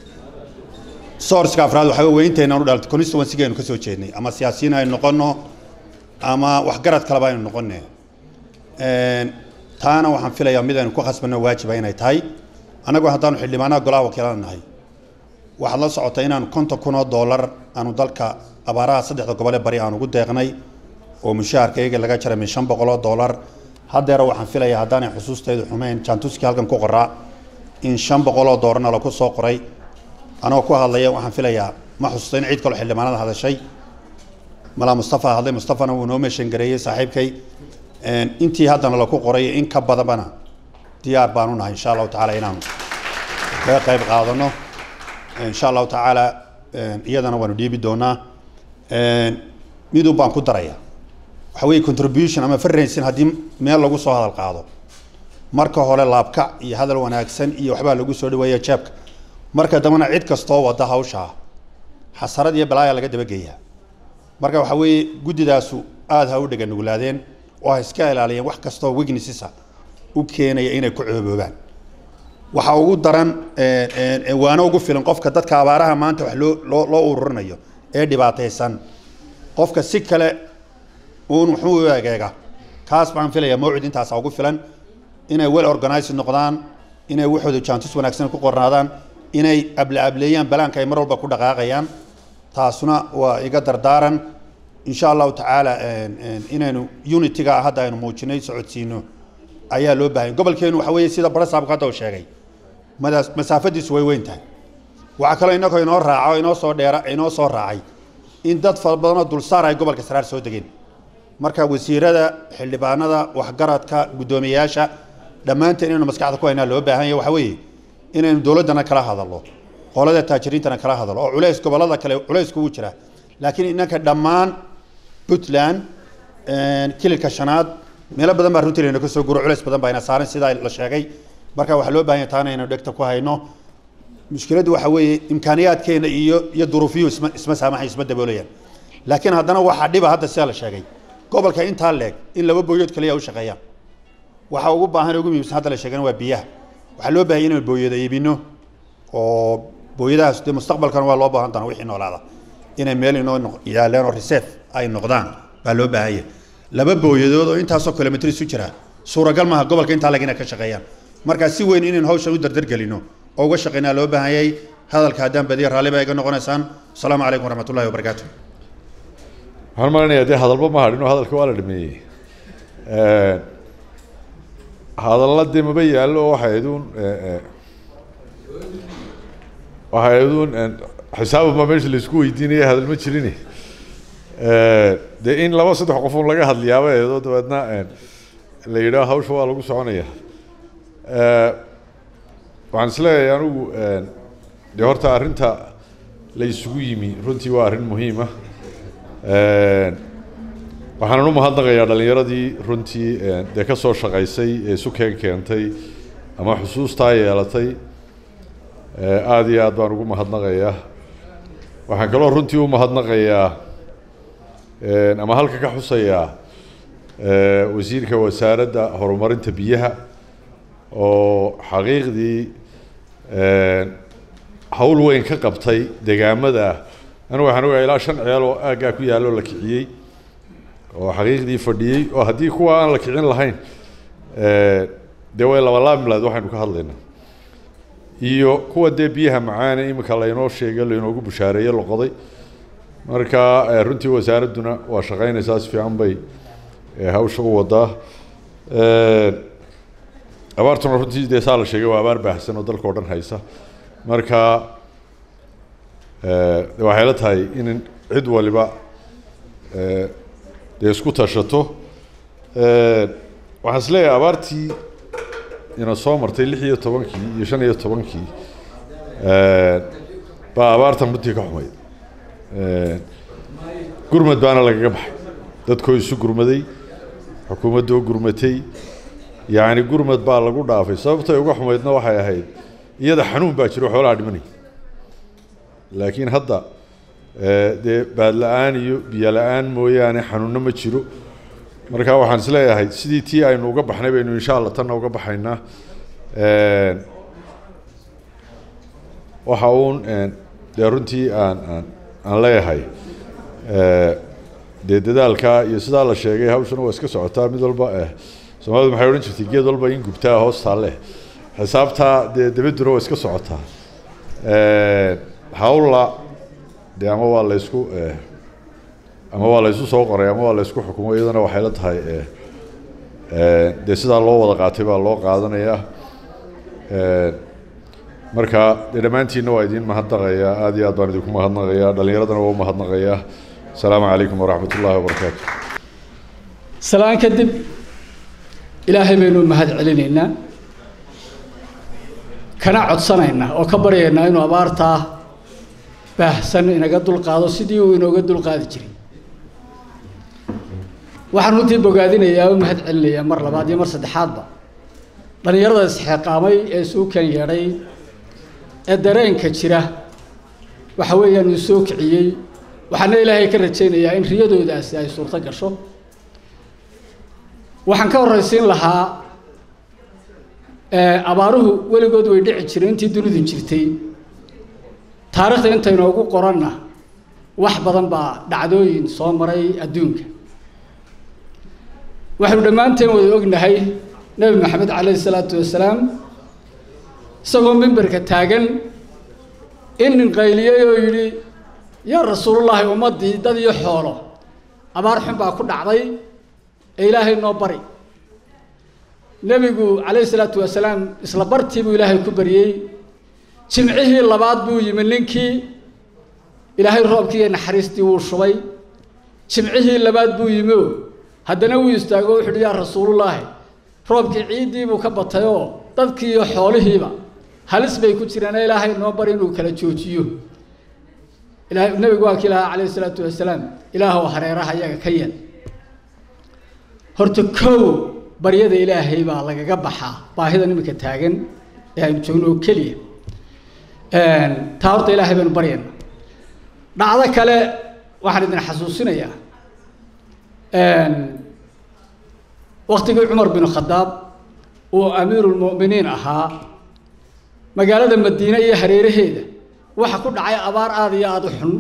source ka afraad waxa weeye inteena u dhaltay constituency-geenu ka soo jeednay ama siyaasiyiin ay noqono ama waxgarad kale aynu noqonay een taana waxaan filayaa mid aynu ku khasbano waajib inay tahay anagu haddaan xildhibaanada golaha wakiilada nahay waxaad la socotay inaan konton kun oo dollar aanu dalka abaaraha saddexda gobol ee bari aan ugu deeqnay oo mushaharkayga laga jaray min shan boqol oo dollar haddeer waxaan filayaa haddaan xusuustaydu xumeyn jantuski halkan ku qoraa in shan boqol oo dollarna la ku soo qoray anoo ku hadlaya waxaan filayaa ma xusuusto in cid kale xildhibaanada hadashay mala Mustafa hadlay Mustafana uu noo meeshan gareeyay saaxiibkay een intii haddana la ku qoray in ka badanbana diyaar baan u nahay insha Allah taala inaan ka qayb qaadano insha Allah taala iyadana waanu dhiibi doonaa een mid uu baan ku daraya waxa weeye contribution ama farraysin haddii meel lagu soo hadal qaado marka hore laabka iyo hadal wanaagsan iyo waxba lagu soo dhaweeyaa jeebka marka dambana cid kastoo wada hawsha xasarad iyo balaaya laga dabageeyaa marka waxa weeye gudidaasu aad ha u dhagan nuglaadeen oo iska ilaaliyeen wax kastoo weaknesses u keenaya inay ku cooboobaan waxa ugu daran ee waana ugu filan qofka dadka abaaraha maanta wax loo loo ururinayo ee dhibaataysan qofka si kale uun wuxuu eegaga kaas baan filayaa mawcid intaas ugu filan inay well organized noqdaan inay waxooda jantus wanaagsan ku qornaadaan inay abla ableeyaan balaanka ay mar walba ku dhaqaaqayaan taasuna waa iga dardaaran insha Allah taala inaynu unity-ga hadda aynu muujinay socodsiino ayaa loo baahan gobolkeenu waxa weeye sida barasaabka hadda uu sheegay masaafadiisu way weyn tahay waxa kale inagoo inoo raaco inoo soo dheera inoo soo raacay in dad fara badan oo dulsaar ay gobolka Saraar soo degeen marka wasiirada xildhibaanada waxgaradka gudoomiyaasha dhamaanteen inuu maskaxda ku haynaa loo baahan yahay waxa weeye inaynu dawladana kala hadalno qolada taajiriintana kala hadalno oo culays gobolada kale culays ku jira laakiin inanka dhamaan Puntland een kililka shanaad meel badan baa runtii inoo ka soo guro culays badan baa ina saaran sida la sheegay marka waxa loo baahan tahay inaynu dhegta ku hayno mushkiladu waxa weeye imkaaniyaadkeena iyo iyo duruufiyo isma isma saamaxay isma daboolayaan laakiin haddana waxa dhiba hadda sida la sheegay gobolka inta leeg in laba booyood kaliya u shaqeeyaan waxa ugu baahan ugu muhiimsan hadda la sheegay waa biyaha waxa loo baahan inaynu booyada iibino oo booyadaas de mustaqbalkan waa loo baahan doonaa wixii noolaada inay meel inoo yaalaan oo reserve ay noqdaan baa loo baahan yahay laba booyadood oo intaas oo kilomitir isu jira suuragal maaha gobolka inta leeg inay ka shaqeeyaan marka si weyn inaan hawshan u dardar galino oo uga shaqeynaa loo baahan yahay hadalka haddaan badiya raalli baa iga noqonaysaan asalaamu calaykum waraxmatullaahi wabarakaatuh waxaan maleynayaa dee hadalba ma hadhin oo hadalka waa la dhameeyey hadalla dee maba yaallo waxay aduun waxay aduun xisaabba meesha la isku weydiinaya hadal ma jirin dee in laba saddex qof un laga hadliyaaba eedo dabeedna la yidhaah hawsha waa lagu soconaya waxaan isleeyahay anigu dee horta arrinta la isugu yimi runtii waa arrin muhiim ah waxaan u mahadnaqayaa dhalinyaradii runtii dee ka soo shaqaysay ee sukeen keentay ama xusuustaa yeelatay aada iyo aad baan ugu mahadnaqayaa waxaan kaloo runtii u mahadnaqayaa ama halka ka xusayaa wasiirka wasaaradda horumarinta biyaha oo xaqiiqdii hawl weyn ka qabtay deegaamada anigu waxaan ogahay ilaa shan ceel oo aaggaa ku yaallo la kiciyey oo xaqiiqdii fadhiyey oo haddii kuwa aan la kicin lahayn dee way laba laamilaad waxaynu ka hadlaynaa iyo kuwa dee biyaha macaane iminka laynoo sheegay laynoogu bushaareeye la qoday marka runtii wasaaradduna waa shaqaynaysaa si fiican bay hawsha u wadaa abaartuna runtii dee saa la sheegay waa abaar baahsan oo dalka oo dhan haysa marka waxay la tahay in cid waliba dee isku tashato waxaan is leeyahay abaartii ina soo martay lix iyo tobankii iyo shan iyo tobankii baa abaartan runtii ka xumayd gurmad baana lagaga baxay dadkoo isu gurmaday xukuumaddoo gurmatay yacni gurmad baa lagu dhaafay sababtay uga xumaydna waxay ahayd iyada xanuun baa jiro xoolaha dhimanay laakiin hadda dee baad la-aan iyo biyo la-aan mooyaane xanuunna ma jiro marka waxaan is leeyahay sidii tii aynu uga baxnay baynu insha allah tanna uga baxaynaa waxa uun dee runtii aan aan aan leeyahay dee dadaalka iyo sidaa la sheegay hawshana waa iska socotaa mid walba soomaalidu maxay odhan jirtay geed walba in gubtaa hoos taalle xisaabtaa dee dabadduna waa iska socotaa hawla dee ama waa la isku ama waa la isu soo qoray ama waa la isku xukumo iyadana waxay la tahay dee sidaa loo wada qaatay baa loo qaadanayaa marka dee dhammaantiinna waa idiin mahadnaqayaa aad iyo aad baan idinku mahadnaqayaa dhallinyaradana waa u mahadnaqayaa asalaamu calaykum waraxmat ullaahi wabarakaatu salaan kadib ilaahay baynu mahad celinaynaa kana codsanaynaa oo ka baryaynaa inuu abaartaa baahsan inaga dulqaado sidii uu inooga dulqaadi jiray waxaan runtii bogaadinayaa oo mahad celinayaa mar labaad iyo mar saddexaadba dhallinyarada isxilqaamay ee suukan yeedhay ee dareenka jira waxa weeyaan uu soo kiciyey waxaana ilaahay ka rajaynayaa in riyadoodaasi ay suurto gasho waxaan ka horraysiin lahaa abaaruhu weligood way dhici jireen intii dunidu jirtay taariikhda intaynoogu qoranna wax badan baa dhacdooyin soo maray adduunka waxaynu dhammaanteen wada ognahay nebi maxamed calayhi salaatu wasalaam isagoo mimbarka taagan in nin qayliyey oo yidhi yaa rasuulullaahi ummaddii dad iyo xoolo abaar xun baa ku dhacday ee ilaahay noo bari nebigu calayhi salaatu wasalaam isla bartii buu ilaahay ku baryey jimcihii labaad buu yimi ninkii ilaahay roobkii iyo naxariistii wuu shubay jimcihii labaad buu yimi oo haddana wuu istaago wuxuu yidhi yaa rasuulullaahi roobkii ciiddii buu ka batay oo dadkii iyo xoolihiiba halis bay ku jiraan ilaahay noo bari inuu kala joojiyo ilaahay nebigu waa kii lahaa calayhi salaatu wasalaam ilaahow hareeraha iyaga ka yeel horta kow baryada ilaahay baa lagaga baxaa baahida nimanka taagan ee aynu joogno oo keliya taa horta ilaahay baynu baryayna dhacdo kale waxaan idin xasuusinayaa waktigii cumar bin khadaab uu amiirulmu'miniin ahaa magaalada madiine iyo hareeraheeda waxa ku dhacay abaar aada iyo aada u xun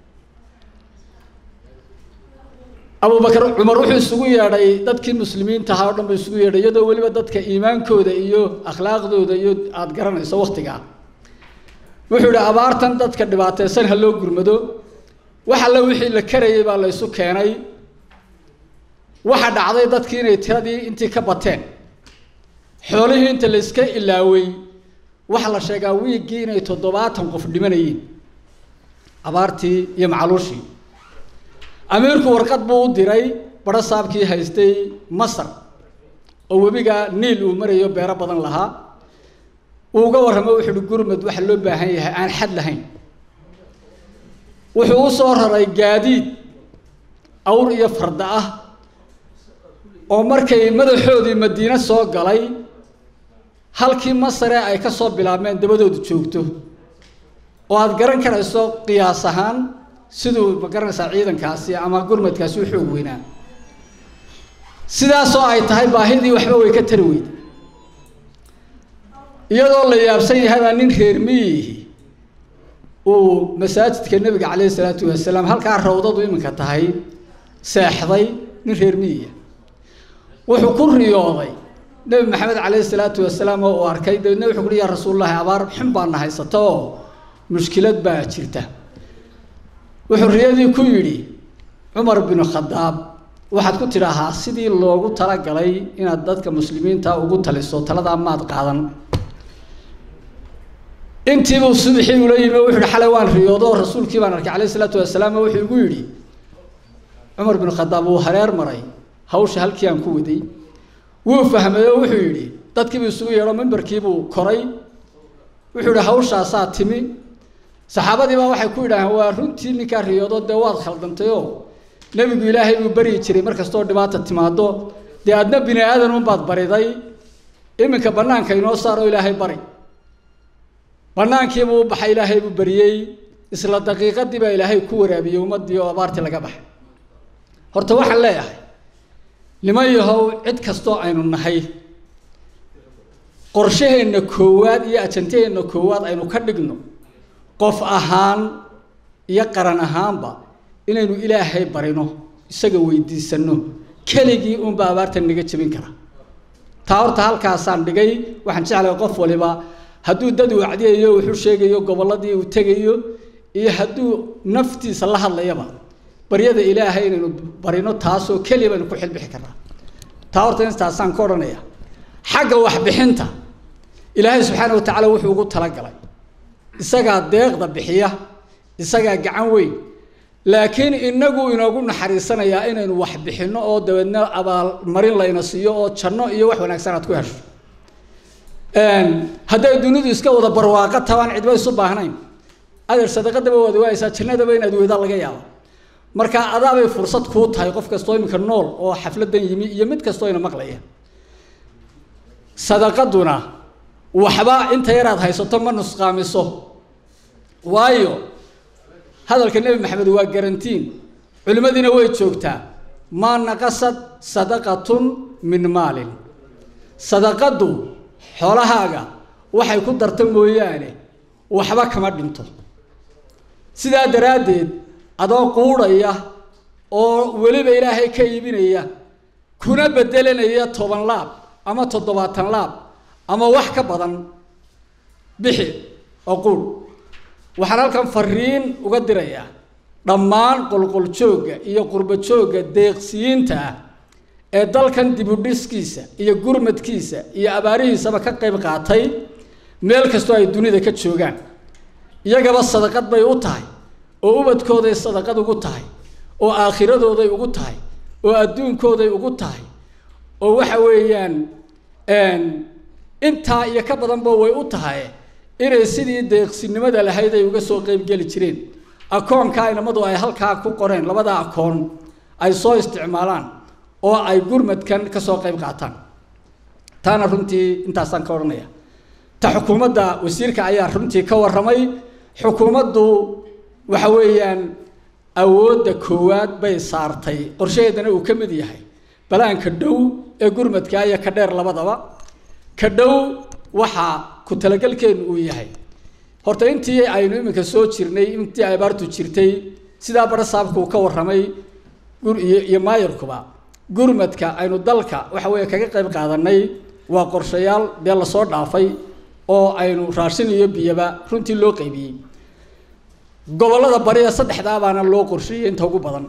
abubakar cumar wuxuu isugu yeedhay dadkii muslimiinta ahaa oo dhan buu isugu yeedhay iyadoo weliba dadka iimaankooda iyo akhlaaqdooda iyo aada garanayso waktigaa wuxuu yidhi abaartan dadka dhibaataysan ha loo gurmado wax alle wixii la karayay baa la isu keenay waxa dhacday dadkii inay tiradii intii ka bateen xoolihii inta la iska ilaaway waxa la sheegaa wiiggii inay toddobaatan qof dhimanayeen abaartii iyo macluushii amiirku warqad buu u diray badho saabkii haystay masar oo webiga niil uu marayo beero badan lahaa uu uga warramo wuxuu uhi gurmad waxa loo baahan yahay aan xad lahayn wuxuu u soo raray gaadiid awr iyo farda ah oo markay madaxoodii madiine soo galay halkii masare ay ka soo bilaabmeen dabadoodu joogto oo aada garan karayso qiyaas ahaan siduu ma garanaysaa ciidankaasi ama gurmadkaasi u xoog weynaa sidaasoo ay tahay baahidii waxba way ka tari weyday iyadoo la yaabsan yahaybaa nin reer miyihi uu masaajidka nebiga calayhi salaatu wasalaam halkaa rawdadu iminka tahay seexday nin reer miyiya wuxuu ku riyooday nebi maxamed calayhi salaatu wasalaam oo uu arkay dabeedna wuxuu kuhi yaa rasuulullaahi abaar xun baana haysata oo mushkilad baa jirta وحرية كويري عمر بن الخطاب waxaad ku tidaahaa sidii loogu tala galay inaad dadka muslimiinta ugu taliso talada maad qaadan intii uu subaxii u leeyay wuxuu xalay waan riyoodo rasuulkii baan arkay kaleey salaatu wasalaam wuxuu igu yiri Umar bin Khattab uu hareer maray hawsha halkii aan ku waday wuu fahmay wuxuu yiri dadkii buu isugu yeero memberkii buu koray wuxuu yiri hawshaas aad timi saxaabadii baa waxay ku yiraahdeen waa runtii ninka riyoodo de waad khaldantay nabigu ilaahay uu bari jiray markastoo dhibaato timaado de adna bini aadan un baad bariday iminka banaanka inoo saaro ilaahay bari banaankii buu baxay ilaahay buu bariyay isla daqiiqadii baa ilaahay ku waraabiyay ummadii oo abaarti laga baxay horta waxaan leeyahay liman yahow cid kastoo aynu nahay qorshaheena koowaad iyo ajanteena koowaad aynu ka dhigno qof ahaan iyo qaran ahaanba inaynu ilaahay barino isaga weydiisano keligii un baa abaarta naga jabin kara taa horta halkaasaan dhigay waxaan jeclahay qof waliba hadduu dad wacdiyayo wuxuu sheegayo gobolladii uu tegayo iyo hadduu naftiisa la hadlayaba baryada ilaahay inaynu barino taasoo keliya baynu ku xilbixi karnaa taa horta intaasaan ka odhanaya xagga waxbixinta ilaahay subxaana watacaala wuxuu ugu talagalay isagaa deeqda bixiya isagaa gacan weyn laakiin inagu inoogu naxariisanayaa inaynu wax bixino oo dabeedna abaal marin layna siiyo oo janno iyo wax wanaagsan aad ku hesho een haday dunidu iska wada barwaaqo tabaan cidba isu baahnayn adeer sadaqadaba wada waaysa jannadaba inaad weeda laga yaabo marka adaabay fursad ku tahay qof kastoo imika nool oo xafladan yimi iyo mid kastoo ina maqlaya sadaqaduna waxba inta yaraad haysato ma nusqaamiso waayo hadalka nabi maxamed waa garantiin culimadina way joogtaa ma naqasad sadaqatun min maalin sadaqadu xoolahaaga waxay ku darta mooyaane waxba kama dhinto sidaa daraadeed adoo quudhaya oo weliba ilaahay ka iibinaya kuna bedelanaya toban laab ama toddobaatan laab ama wax ka badan bixi oo quudh waxaan halkan fariin uga dirayaa dhammaan qolqol jooga iyo qurba jooga deeqsiyiinta ah ee dalkan dib u dhiskiisa iyo gurmadkiisa iyo abaarihiisaba ka qayb qaatay meel kastoo ay dunida ka joogaan iyagaba sadaqad bay u tahay oo ubadkooday sadaqad ugu tahay oo aakhiradooday ugu tahay oo adduunkooday ugu tahay oo waxa weeyaan een intaa iyo ka badanba way u tahay inay sidii deeqsinimada lahayd ay uga soo qayb gali jireen akoonka inamadu ay halkaa ku qoreen labada akoon ay soo isticmaalaan oo ay gurmadkan ka soo qayb qaataan taana runtii intaasaan ka odhanaya ta xukuumadda wasiirka ayaa runtii ka warramay xukuumaddu waxa weeyaan awoodda koowaad bay saartay qorshaheedana uu ka mid yahay balaanka dhow ee gurmadka iyo ka dheer labadaba ka dhow waxaa ku talagalkeenu uu yahay horta intii aynu iminka soo jirnay intii ay abaartu jirtay sidaa bara saabku ka warramay gur iyo iyo maayarkuba gurmadka aynu dalka waxa weeye kaga qayb qaadanay waa qorshayaal dee la soo dhaafay oo aynu raashin iyo biyaba runtii loo qaybiyey gobolada bariya saddexdaa baana loo qorsheeyay inta ugu badan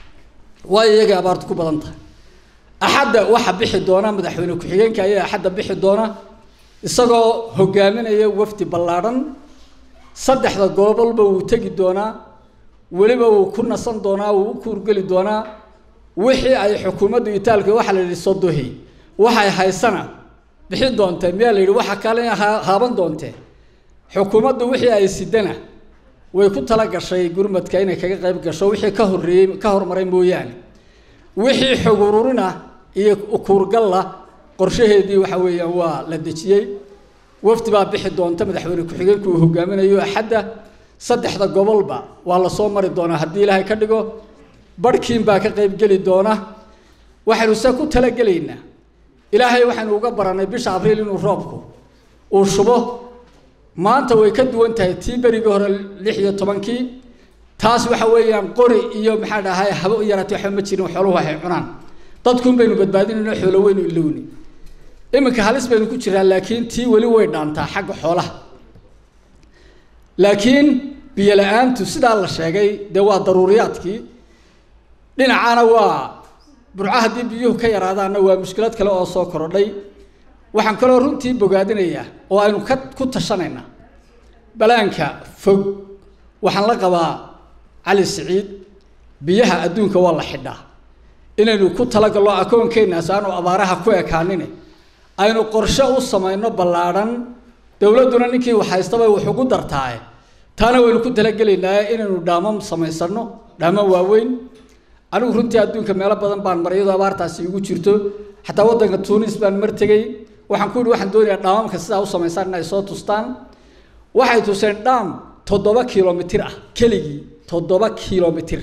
waa iyaga abaartu ku badan tahay axadda waxa bixi doona madaxweyne ku-xigeenka ayaa axadda bixi doona isagoo hogaaminaya wafdi ballaadhan saddexda gobolba wuu tegi doonaa weliba wuu ku nasan doonaa wuu ku urgeli doonaa wixii ay xukuumaddu itaalka waxa la yidhi sodohi waxay haysana bixin doonteen miyaa la yidhi waxa kale haaban doonteen xukuumaddu wixii ay sidana way ku tala gashay gurmadka inay kaga qayb gasho wixii ka horreeyey ka hormaray mooyaane wixii xog ururina iyo kuurgalla qorshaheedii waxa weeyaan waa la dejiyey wafdi baa bixi doonta madaxweyne ku-xigeenku uu hogaaminayo axadda saddexda gobolba waa la soo mari doonaa haddii ilaahay ka dhigo barhkiin baa ka qayb geli doona waxaynu se ku talagelaynaa ilaahay waxaynu uga baranay bisha abriil inuu roobku uu shubo maanta way ka duwan tahay tii berigii hore lix iyo tobankii taas waxa weeyaan qori iyo maxaa dhahay habo yaraatay waxba ma jirin xooluhu waxay cunaan dadkuun baynu badbaadinayno xoolo weynu ilowni iminka halis baynu ku jiraa laakiin tii weli way dhaantaa xagga xoolaha laakiin biyo la-aantu sidaa la sheegay dee waa daruuriyaadkii dhinacana waa burco haddii biyuhu ka yaraadaanna waa mushkilad kale oo soo korodhay waxaan kaloo runtii bogaadinayaa oo aynu ka ku tashanaynaa balaanka fog waxaan la qabaa cali siciid biyaha adduunka waa la xidhaa inaynu ku talagalno akoonkeennaas aanu abaaraha ku ekaanine aynu qorshe u samayno ballaadhan dowladduna ninkii waxhaystaba wax ugu dartaaye taana waynu ku talagelaynaa inaynu dhaamam samaysano dhaamo waaweyn anigu runtii adduunka meelo badan baan maryado abaartaasi igu jirto xataa waddanka tunis baan mar tegey waxaan ku yidhi waxaan doonayaa dhaamamka sidaa u samaysaan in ay soo tustaan waxay tuseen dhaam toddoba kilomitir ah keligii toddoba kilomitir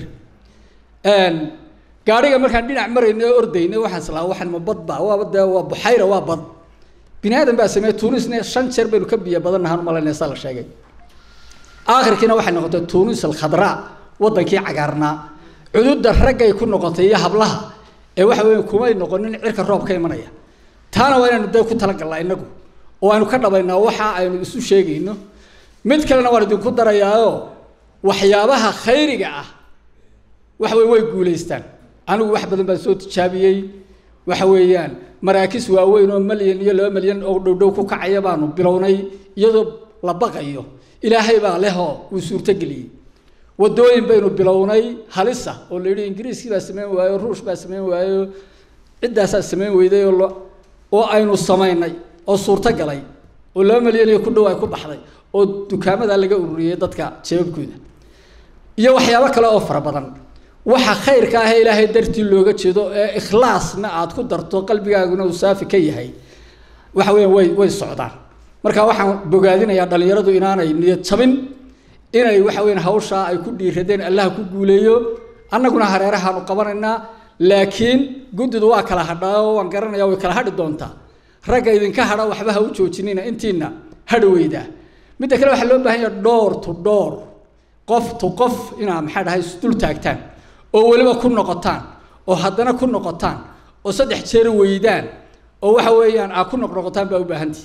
gaadhiga markaan dhinac marayna oo ordaynay waxaan islaa waxaan ma badba waaba dee waa buxayra waa bad bini aadan baa sameeyey tunisna shan jeer baynu ka biyo badan nahaan malaynaysaa la sheegay aakhirkiina waxay noqotay tunis alkhadraa waddankii cagaarnaa cududda raggay ku noqotay iyo hablaha ee waxa weeye kumay noqonin cirka roob ka imanaya taana waa inaynu dee ku talagalnaa innagu oo aynu ka dhabaynaa waxa aynu isu sheegayno mid kalena waan idinku darayaao waxyaabaha khayriga ah waxa weye way guulaystaan anigu wax badan baan soo tijaabiyey waxa weeyaan maraakis waaweyn oo malyan iyo laba malyan oo dhowdhow ku kacaya baanu bilownay iyadoo la baqayo ilaahay baa lehoo wuu suurtogeliyey waddooyin baynu bilownay halisa oo la yidhi ingiriiskii baa samayn waayo ruush baa samayn waayo ciddaasaa samayn weyday oo oo aynu samaynay oo suurto galay oo laba malyan iyo ku dhow ay ku baxday oo dukaamada laga ururiyey dadka jeebabkooda iyo waxyaabo kale oo fara badan waxa khayrka ah ee ilaahay dartii looga jeedo ee ikhlaasna aad ku darto qalbigaaguna uu saafi ka yahay waxa weeyaan way way socdaan marka waxaan bogaadinayaa dhalinyaradu inaanay niyad jabin inay waxa weeyaan hawsha ay ku dhiiradeen Allah ku guuleeyo annaguna hareerahaanu qabanaynaa laakiin guddidu waa kala hadhaa waan garanayaa way kala hadhi doontaa ragga idinka hadha waxba ha u joojinina intiina hadhaweyda midda kale waxa loo baahan yahay door to door qof to qof inaa maxaa dhahay isdul taagtaan oo waliba ku noqotaan oo haddana ku noqotaan oo saddex jeer weydaan oo waxa weeyaan aa ku noqnoqotaan baa u baahantii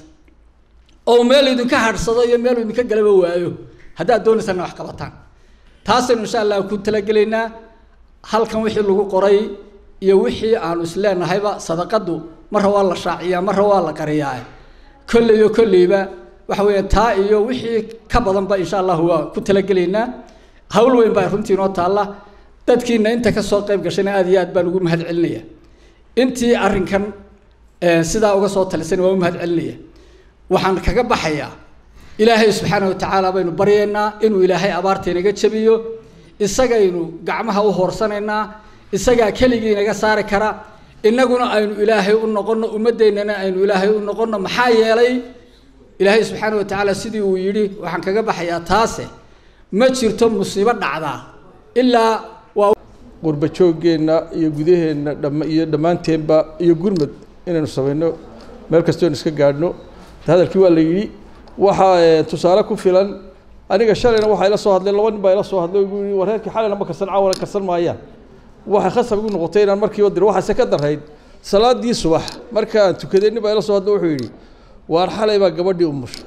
oo meel idinka hadhsado iyo meel idinka galaba waayo haddaad doonaysaan wax qabataan taasaynu insha allah ku talagelaynaa halkan wixii lagu qoray iyo wixii aanu isleenahayba sadaqadu marra waa la shaaciyaa marra waa la qariyaa kolley iyo kolleyba waxa weeyaan taa iyo wixii ka badanba insha allah waa ku talagelaynaa hawl weyn baa runtii inoo taalla dadkiina inta ka soo qayb gashayna aad iyo aad baan ugu mahad celinayaa intii arrinkan sidaa uga soo talisan waa u mahad celinaya waxaan kaga baxayaa ilaahay subxaanahu wa tacaala baynu baryaynaa inuu ilaahay abaarta inaga jabiyo isagaynu gacmaha u hoorsanaynaa isagaa keligii inaga saari kara innaguna aynu ilaahay u noqonno ummaddeennana aynu ilaahay u noqonno maxaa yeelay ilaahay subxaanahu wa tacaala sidii uu yidhi waxaan kaga baxayaa taase ma jirto musiibo dhacdaa ilaa qurba joogeenna iyo gudaheenna dhama iyo dhammaanteenba iyo gurmad inaynu samayno meel kastoon iska gaadhno hadalkii waa la yidhi waxaa tusaale ku filan aniga shalayna waxay la soo hadleen laba nin baa ila soo hadlay ugu yidhi wareerkii xalayna ma karsan caawana karsan maayaan waxay khasab igu noqotay inaan markiiba diro waxaase ka darayd salaadii subax markaan tukaday nin baa ila soo hadlay wuxuu yidhi waar xalay baa gabadhii umusha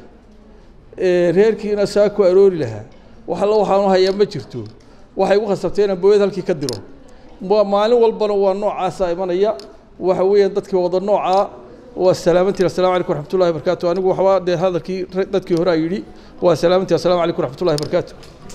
reerkiina saa ku aroori lahaa wax alla waxaanu hayaa ma jirto waxay ugu khasabtay inaan booyad halkii ka diro maalin walbana waa noocaasa imanaya waxa weeyaan dadkii wada noocaa waa salaamantii assalaamu calaykum waraxmatullahi wabarakaatu anigu waxbaa dee hadalkii dadkii hore a yidhi waa salaamantii assalaamu calaykum waraxmatullahi wabarakaatu